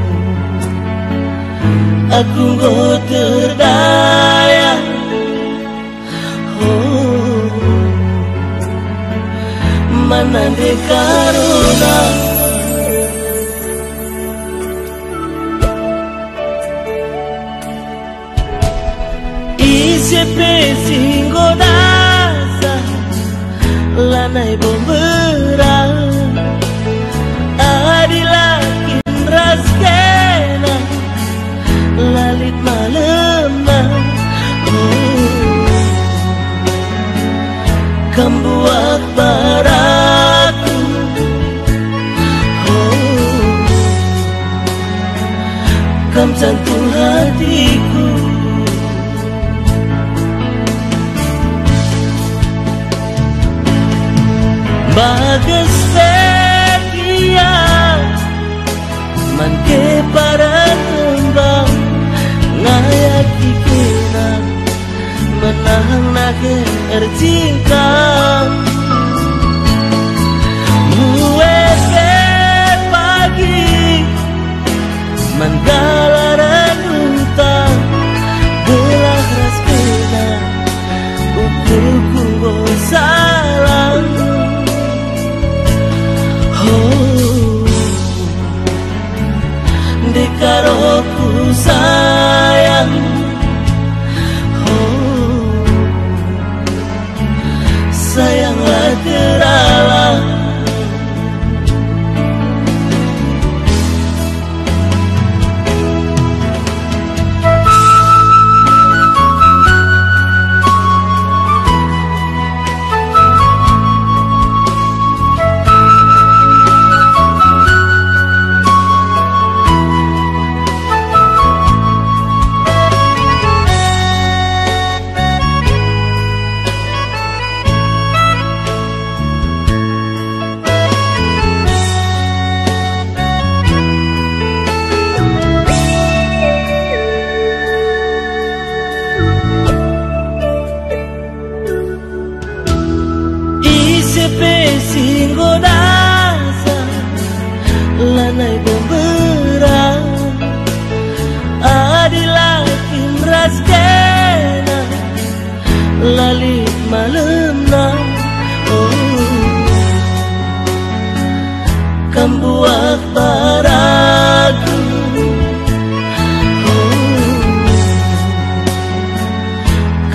aku gak terdaya. Oh, mana dekarona siapa singgo dasa lanai bomberang adilakin raskena lalit malemna. Oh, kambuak baraku. Oh, kam jantung hatiku. Bagus setia manke para tembang ngayak dikira menang nage ercingkang mueke pagi manggalaran untang gelah raskena ukurku bosalang. Dekaroku sayang. Oh, sayang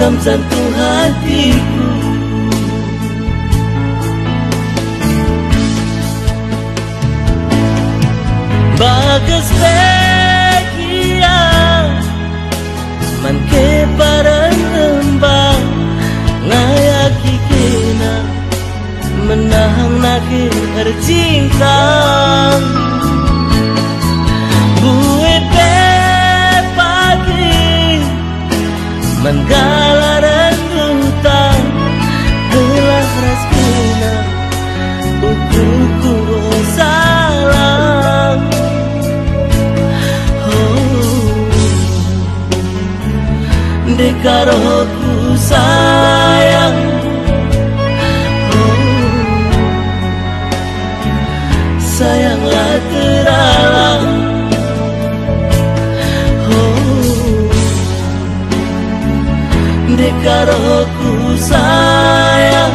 bungkam jantung hatiku. Bagas bahagia man ke parang lembang ngayaki kena menahang nake tercinta. Bue pe pagi menggalaran hutan gelah ras kena ukuku salam. Dekaroku sayang, sayanglah teralang. Dekaroku sayang,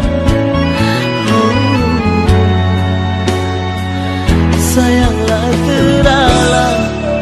sayanglah teralang.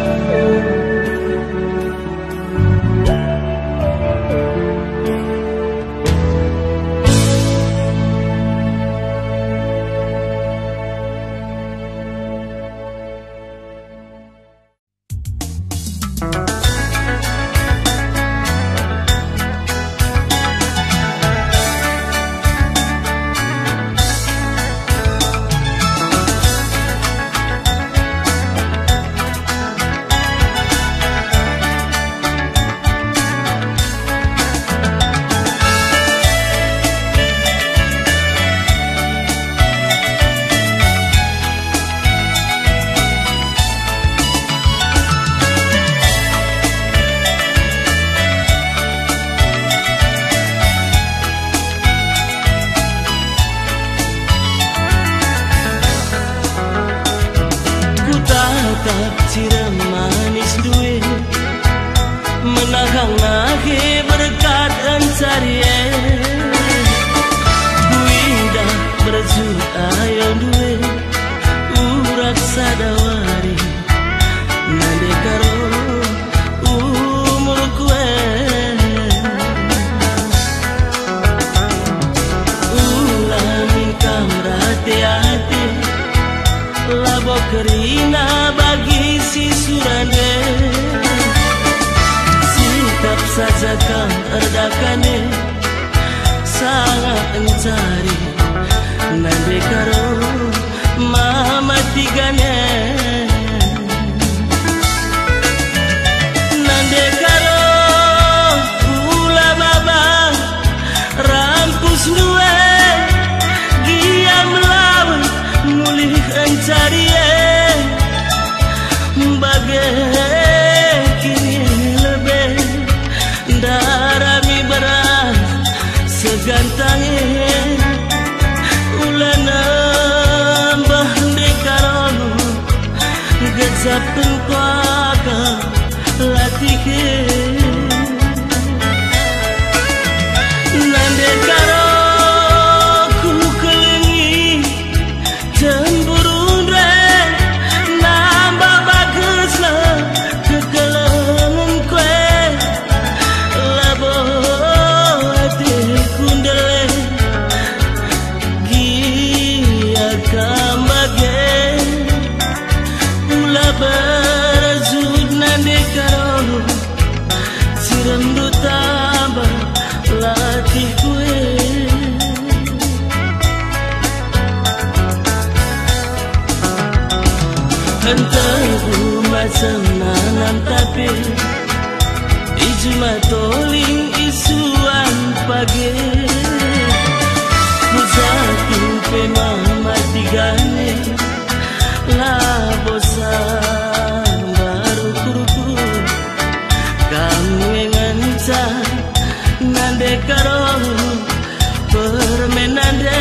Cirem manis duit menahang nage berkat ancarie buida berzut ayo duit urak sadawari nade karo umur kue ulamin kamrati hati labo kerina bagi si surande sikap saja kau erdakane sangat encari nande karo mama tigane nande karo ula baba rampus duwe dia melawan mulih encari kini lebih darami berat segantangnya ulah nambah dekaron gejapen kuaka latih nande karo ku kelengi cemburu berzut nande karo cirem du tambah latih kue henteu macam nanam tapi ijma toling isuan pagi kuzatu pe mama tigane la bosan baru kuruku kamu ngancar nande karo permenande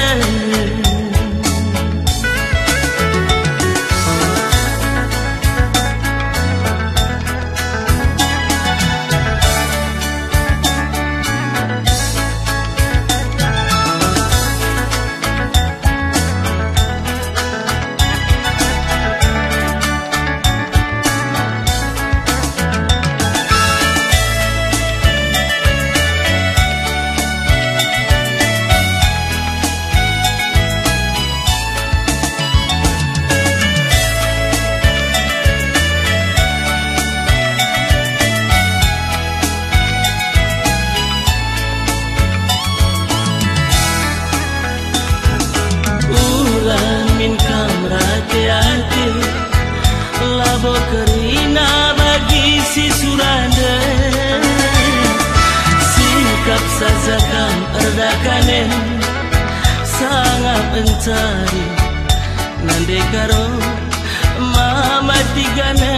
Sikap sajakan erdakanen sangat mencari nande karo mama tigane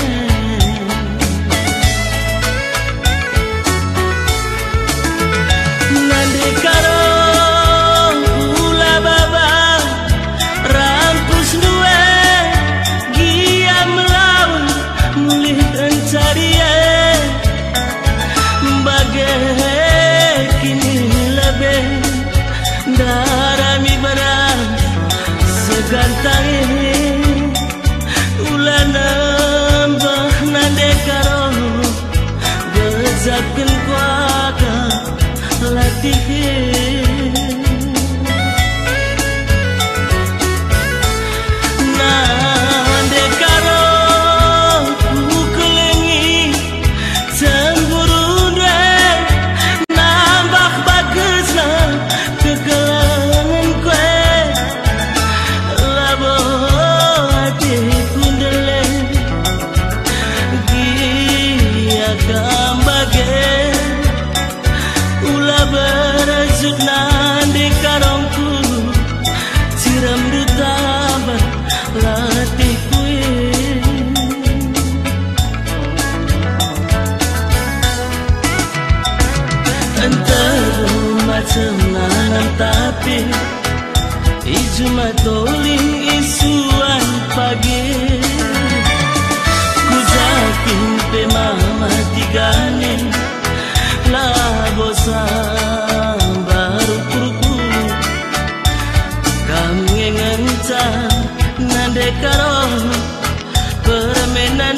nande karo ula baba rampus duwe gia melawan mulih mencari kini lebih darami berat segantang ini ulah nambah nande karo bezakin kuaka latihin nande karo kukelengi cemburu kegelangan kue labo hati kundele dia kambage ula berajut nande karongku siram dutabar latih kue macam nanam tapi ijma toling isuan pagi ku jakin pe mama tigane la bosa baru kurku kami ngencan nande karo permenan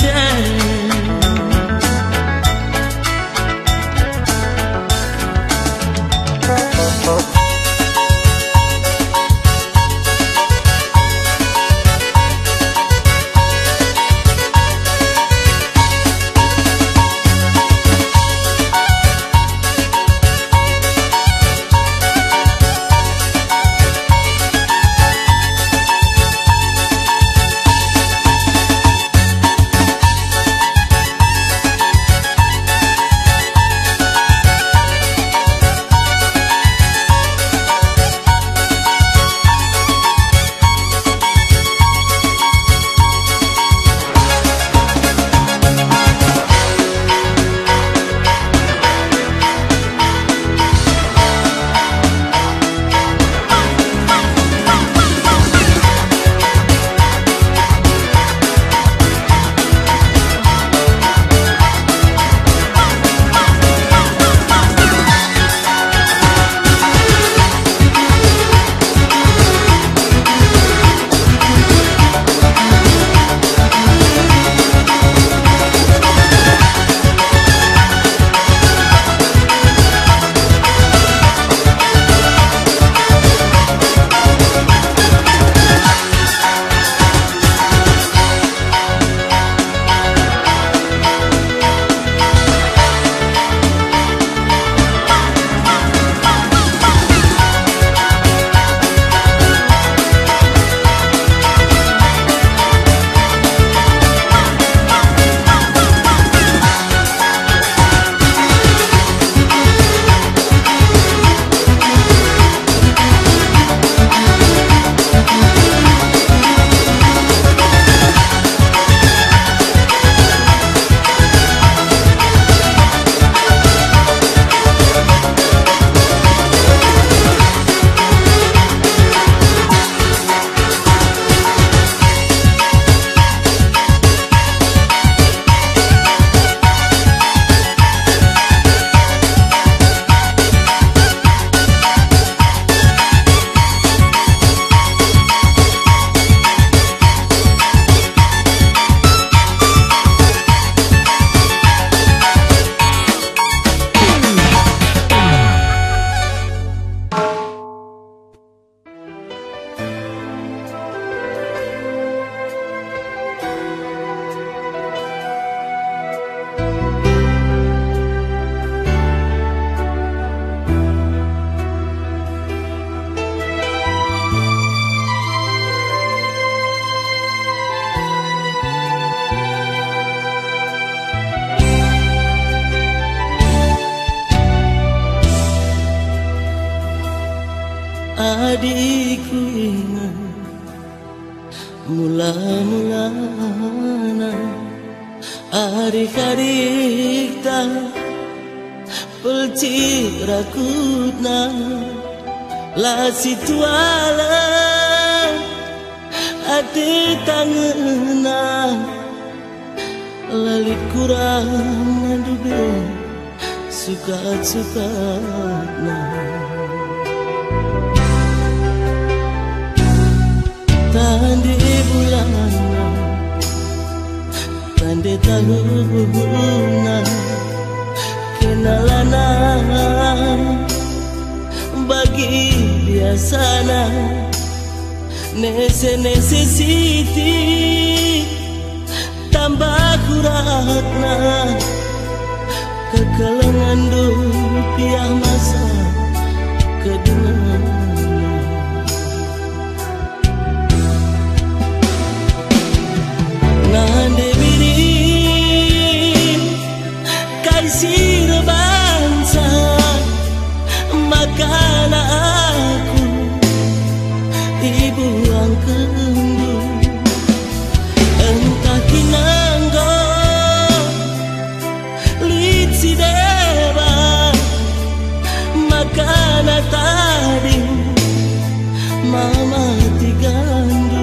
adikku ingat mula-mulana adik-adik tak pelci rakutna la situala ati tangena lalit kurang nanduge suka-sukana tandi bulan tandi tahuna kenalana bagi biasana necessity tambah kuratna kekalangan dupiah masa kedungan ngande biri kaisir bangsa makana aku ibu angkendu entah kinanggo lit si dewa makana tadi mama tigandu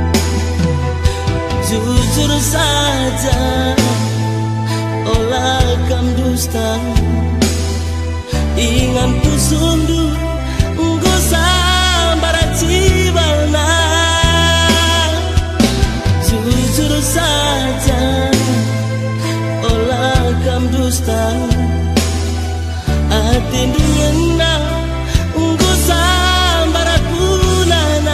jujur saja olah kam dusta ingan pusundu nggo sambarat cibalna jujur saja olah kam dusta atindu ngena nggo sambarat punana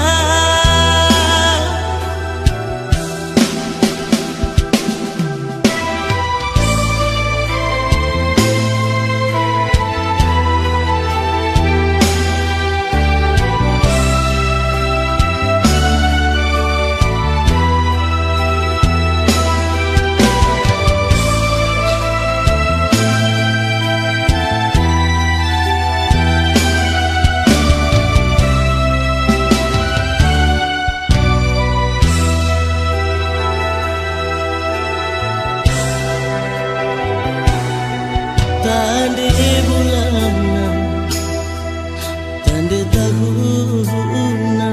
tande bulan tande tahuna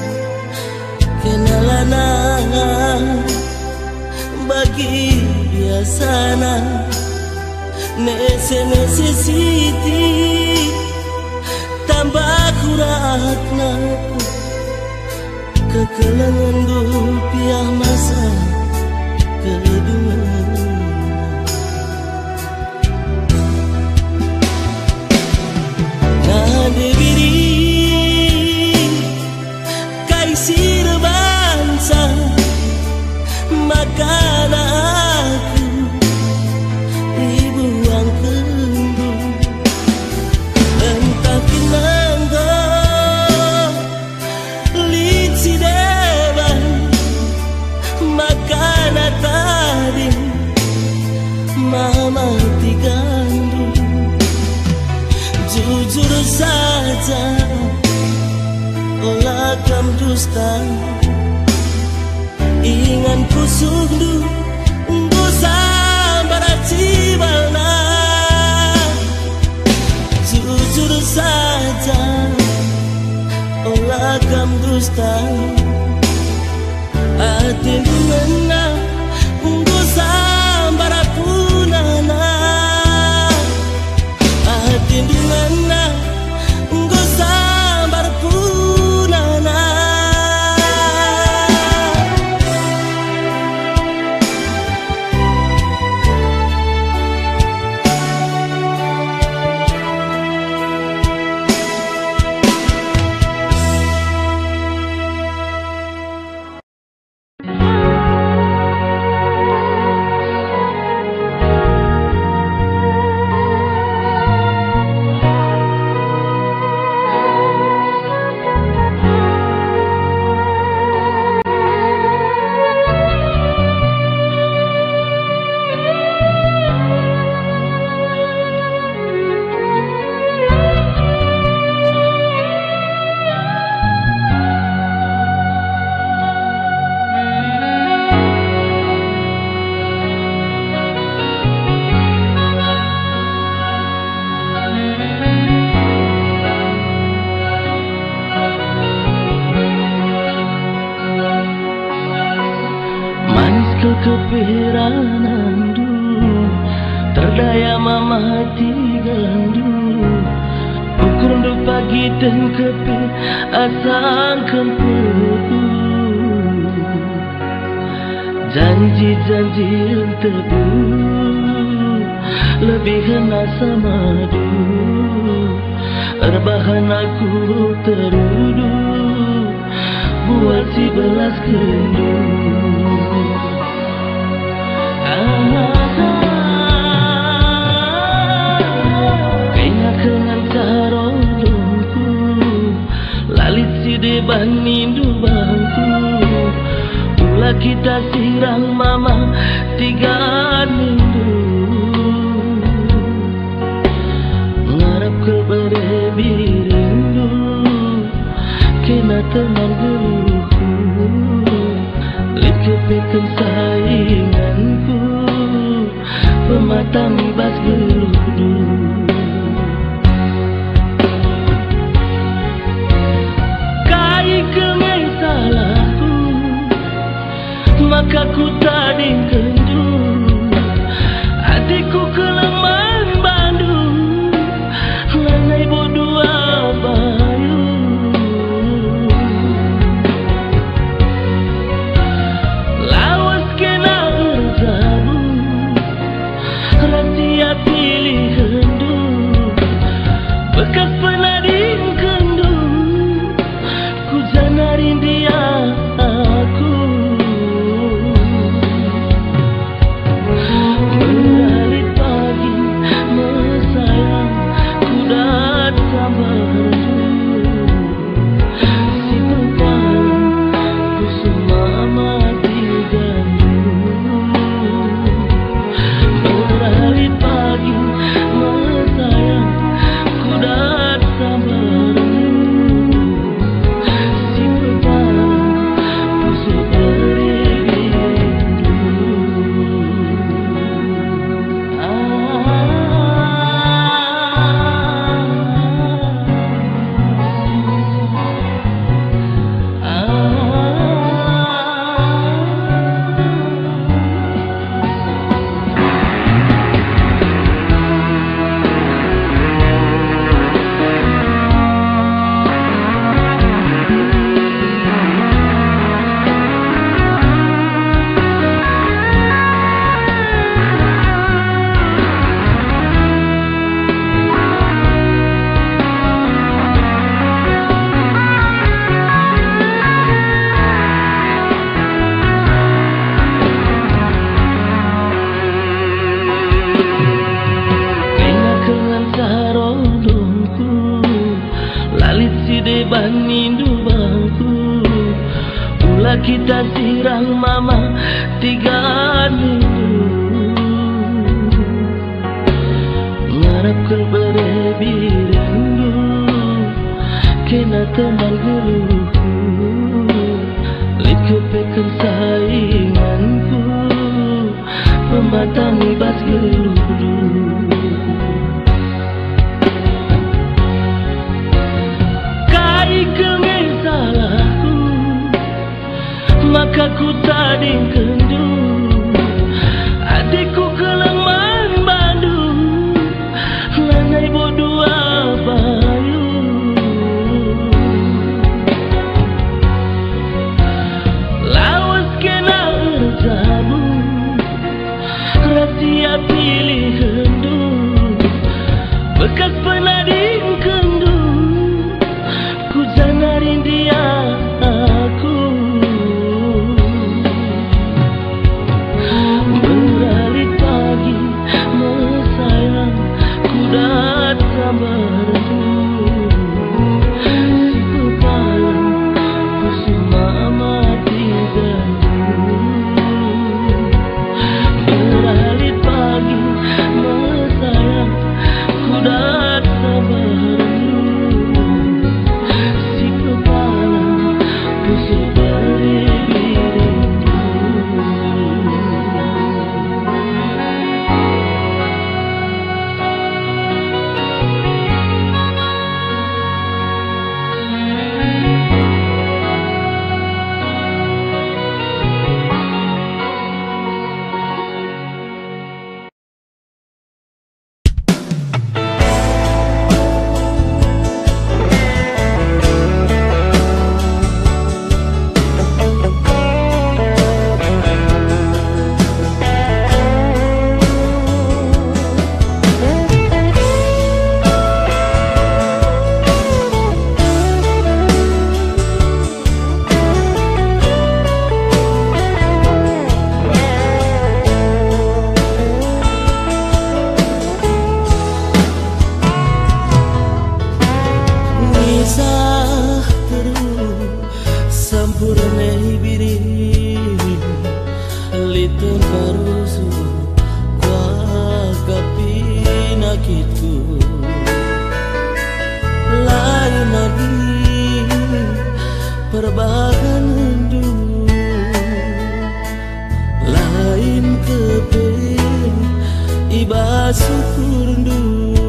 kenalana bagi biasana necessity tambah kuratna kekalangan dupiah masa kedua ngande biri kaisir bangsa makana aku ibu angkendu entah kinanggo lit si dewa makana tadi mama tigandu jujur saja olah kam dusta ingan pusundu nggo sambarat cibalna jujur saja olah kam dusta atindu ngena nggo sambarat punana atindu ngena nggo sambar punana mati gandu ukur do pagi dan kepe asang kempedu janji-janji tebu lebih hena samadu rebahan aku terudu buat si belas kendu kena kenal carolongku lalit si deban nindu bangku ulah kita sirang mama tiga nindu ngarap ke berebirindu kena teman geluhku likepekan sainganku pematami bas geluhdu kai kengai salahku maka ku tadi kendu adikku kelamaan Bandung lanai bodua bayu lawas kena erzabu rahasia pilih hendu bekas penading kendu ku janarin dia aku beralit pagi mesayang kudat sambar si pepalang kusuma mati gandu beralit pagi mesayang kudat sambar si pepalang kusuk beririndu lalit si deban nindu bangku ulah kita sirang mama tiga nindu ngarap ke berebirindu kena teman geluhku likepekan sainganku pembatami bas geluhdu kengai salahku maka ku tadi kendu adikku kelamaan Bandung lanai bodua bayu lawas kena erzabu rahasia pilih hendu bekas penading kendu ku janarin dia aku beralit pagi mesayang kudat sambar si pepalang kusuma mati gandu beralit pagi mesayang kudat sambar sah terus sampurna ibiri litem barusu kwa kapina kitu lain lagi perbagan hendu lain kepe iba syukur ndu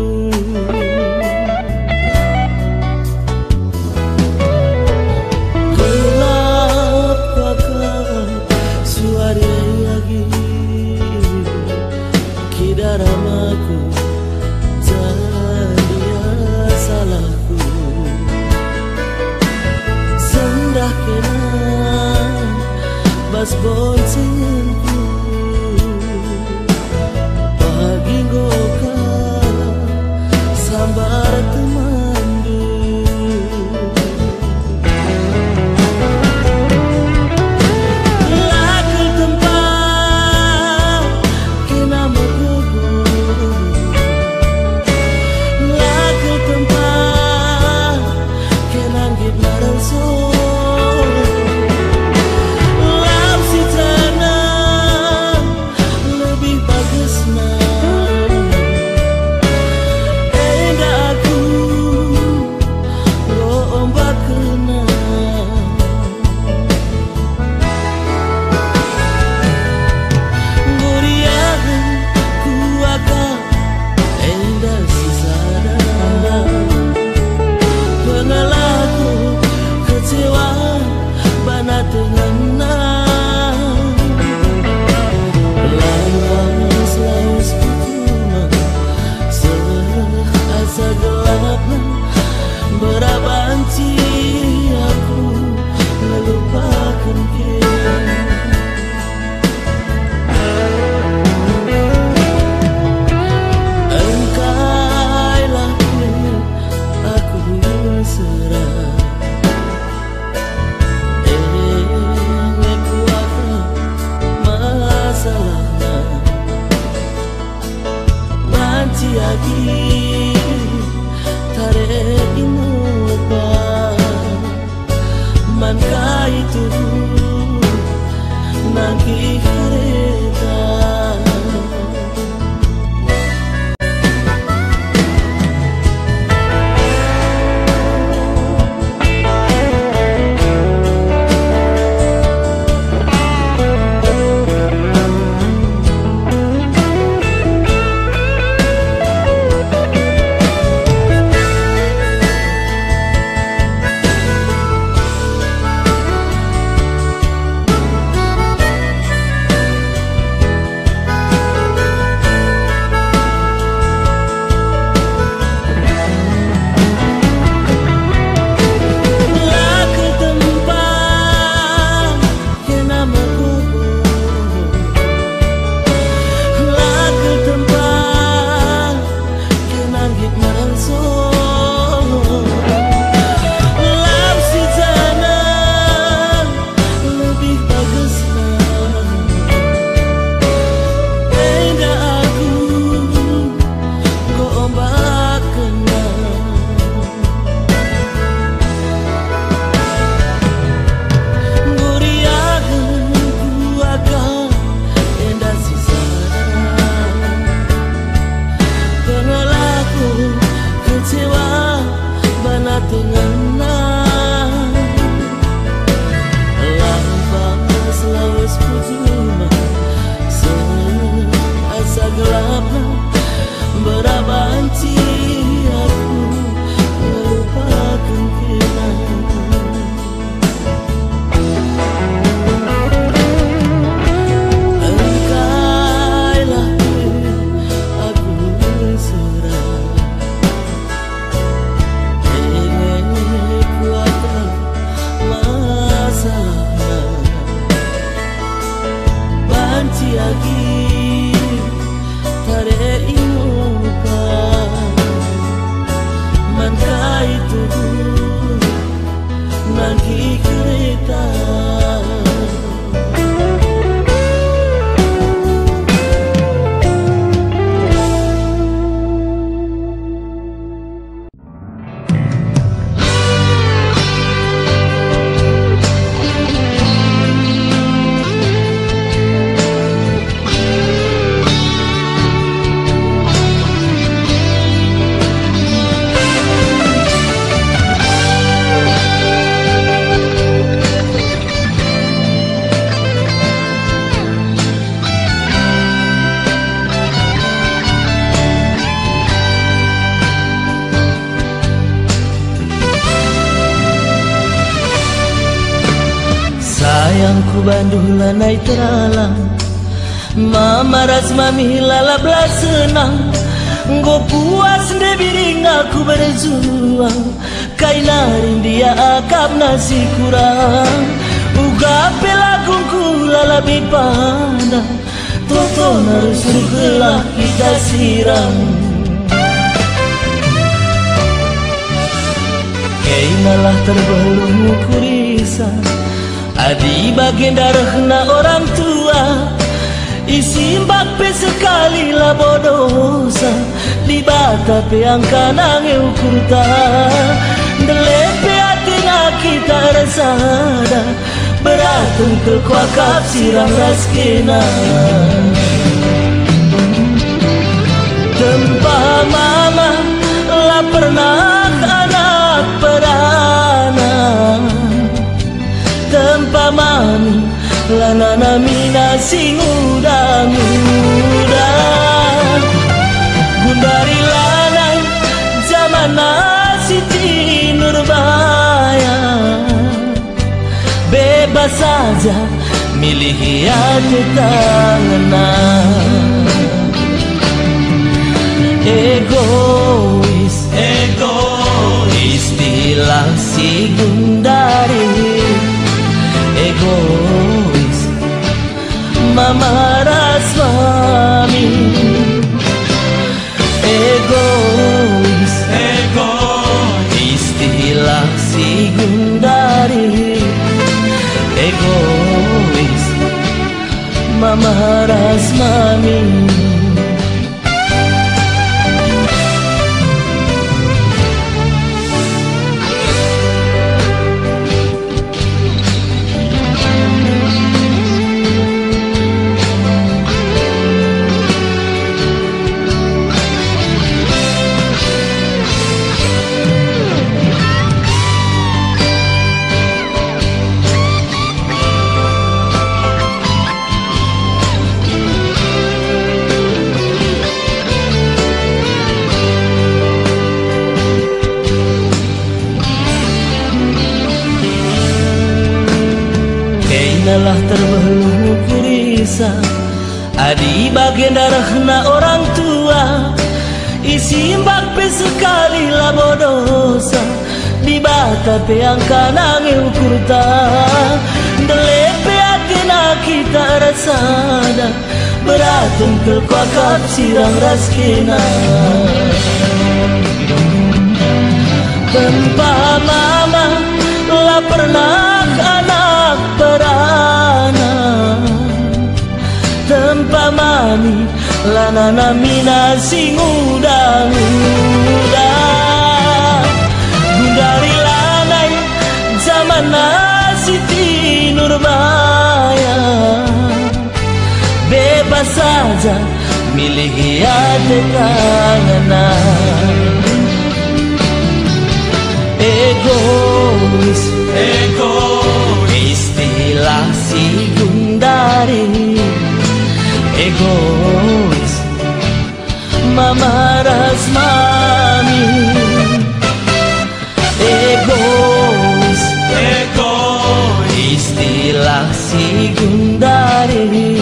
gelap kakak suara lagi kidaramaku dia salahku sendah kena bas boncenganku pagi goka sambar temandu laku tempat kena megogo laku tempat kena git marangso berabanci aku melupakan dia engkailah aku serah aku akan masalahnya banci lagi tarik inupa sayang ku banduh lanai teralang, mama ras mami lala belas senang. Go puas de biring aku berjuang, kainarin dia akap nasi kurang. Uga pelakungku lala bipana, toto harus gelah kita siram. Kainalah terbelum kurisa, adi bagian darahna orang tua. Isi bakpe sekali lah bodosa, libata pe angkana ngeukurta. Delepe atina kita rasada, beratung kekuakap sirang raskena. Tempa mama lah pernah anak perana, tempa mami lanana mina sing muda-muda. Gundari lanai zaman Siti Nurbaya, bebas saja milih hati tangan. Egois, istilah si Gundari. Egois, mama ras mami. Egois, istilah si Gundari. Egois, mama ras mami. Kainalah terbelung kurisa, adi bagian darahna orang tua. Isi bakpe sekali lah bodosa, di bata pe angkana ngeukurta. Delepe atina kita rasada, beratung kekuakap sirang raskena. Tempa mama lah pernah anak perana, tempa mami lanana mina sing muda-muda. Gundari lanai zaman Siti Nurbaya, bebas saja milih hati tangan. Egois, istilah si Gundari. Egois, mama ras mami. Egois, istilah si Gundari.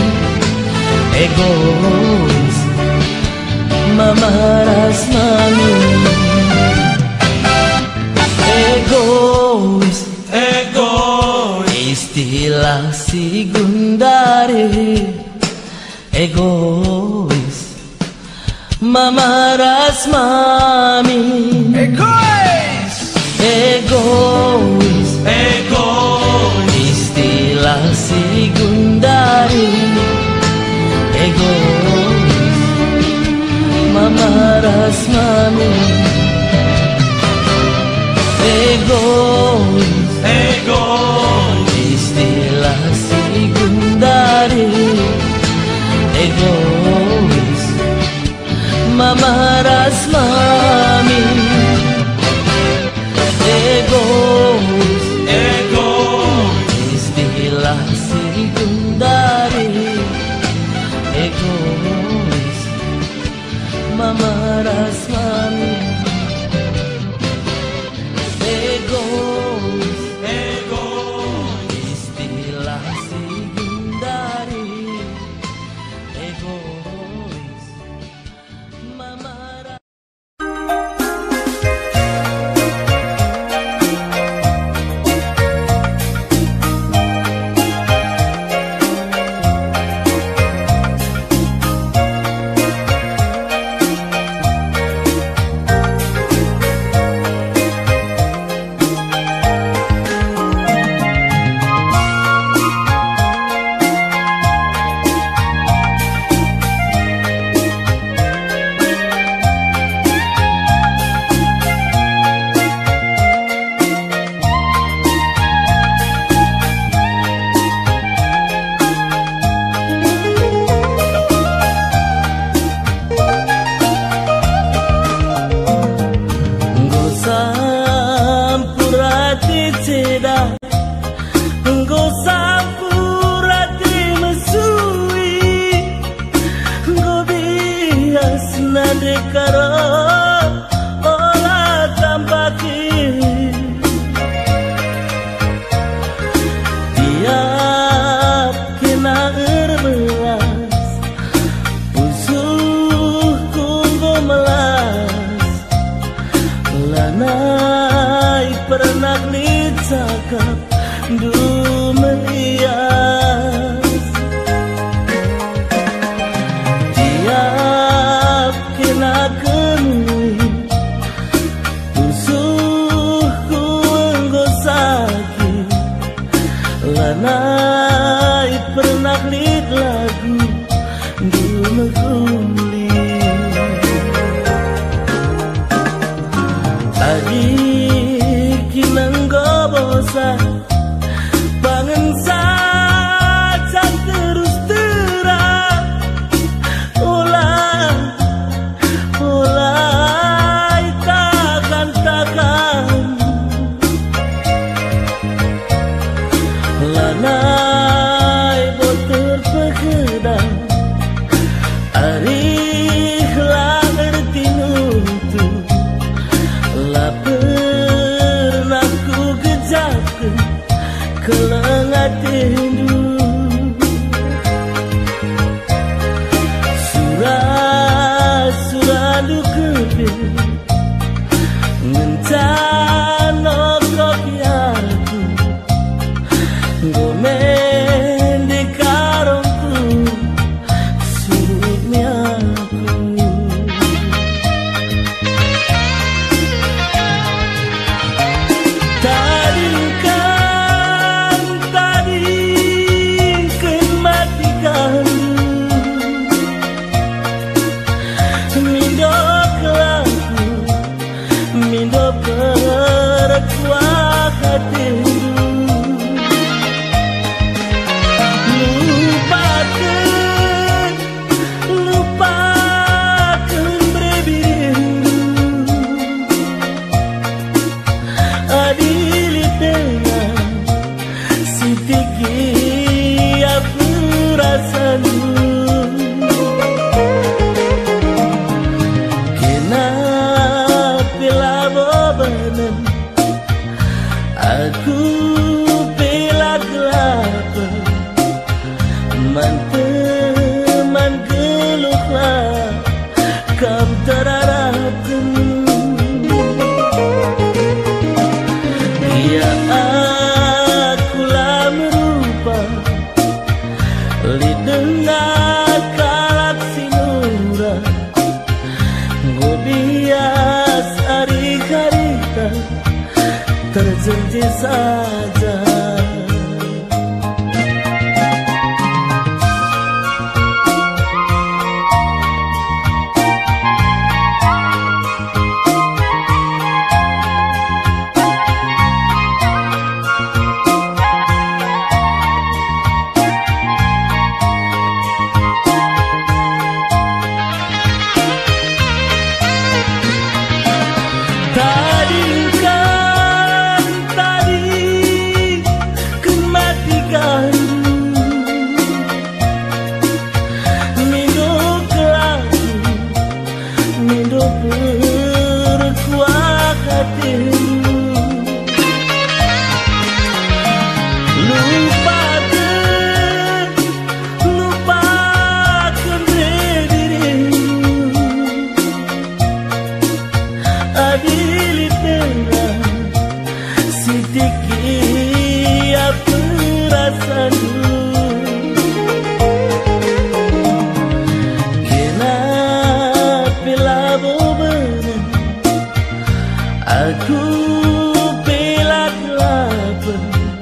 Egois, mama ras mami. Egois, istilah si Gundari. Egois, mama ras mami. Egois, istilah si Gundari. Egois, mama ras mami. Egois, istilah si Gundari. Egois, mama ras mami. Egois, istilah si Gundari. Egois, mama ras mami. pernah dicakap du merias tiap kena kenui musuhku enggo sakit lanai pernah lit lagu du meguli tadi kinanggo bosan bangun saja terus terang ulang takkan lanai boter pegedang arih langer tinutu la pernah ku gejakeun kelengat tindu surah dukeun ngencana kopiaku gomen di karungku surutnya aku tadingkan matikan mindo kelaku mindo perkuah hatiku lupakan berbindu adili dengan sitiki aku rasanu kenapa labobanan aku bela kelapa teman geluhlah kam terarapkan ya akulah merupa lidengah kalak sinura gobias hari-harita terjanji saja lupakan dirimu adili tengah sidiki apa rasanu kenapa labobanan aku bela kelapa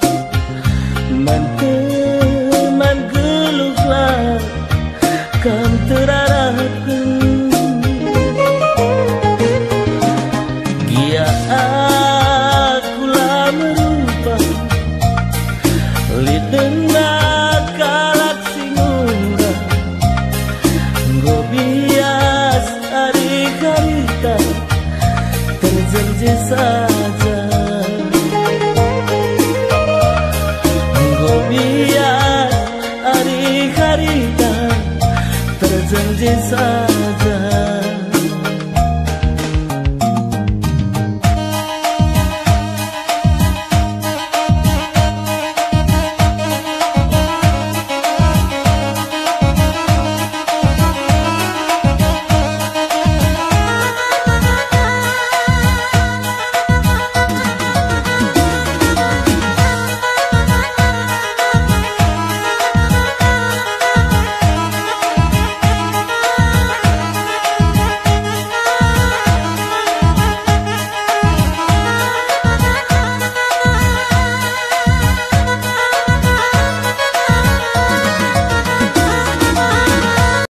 teman geluhlah kan terarahkan dia akulah merupa lidengah kalak sinura gobias hari-harita terjanji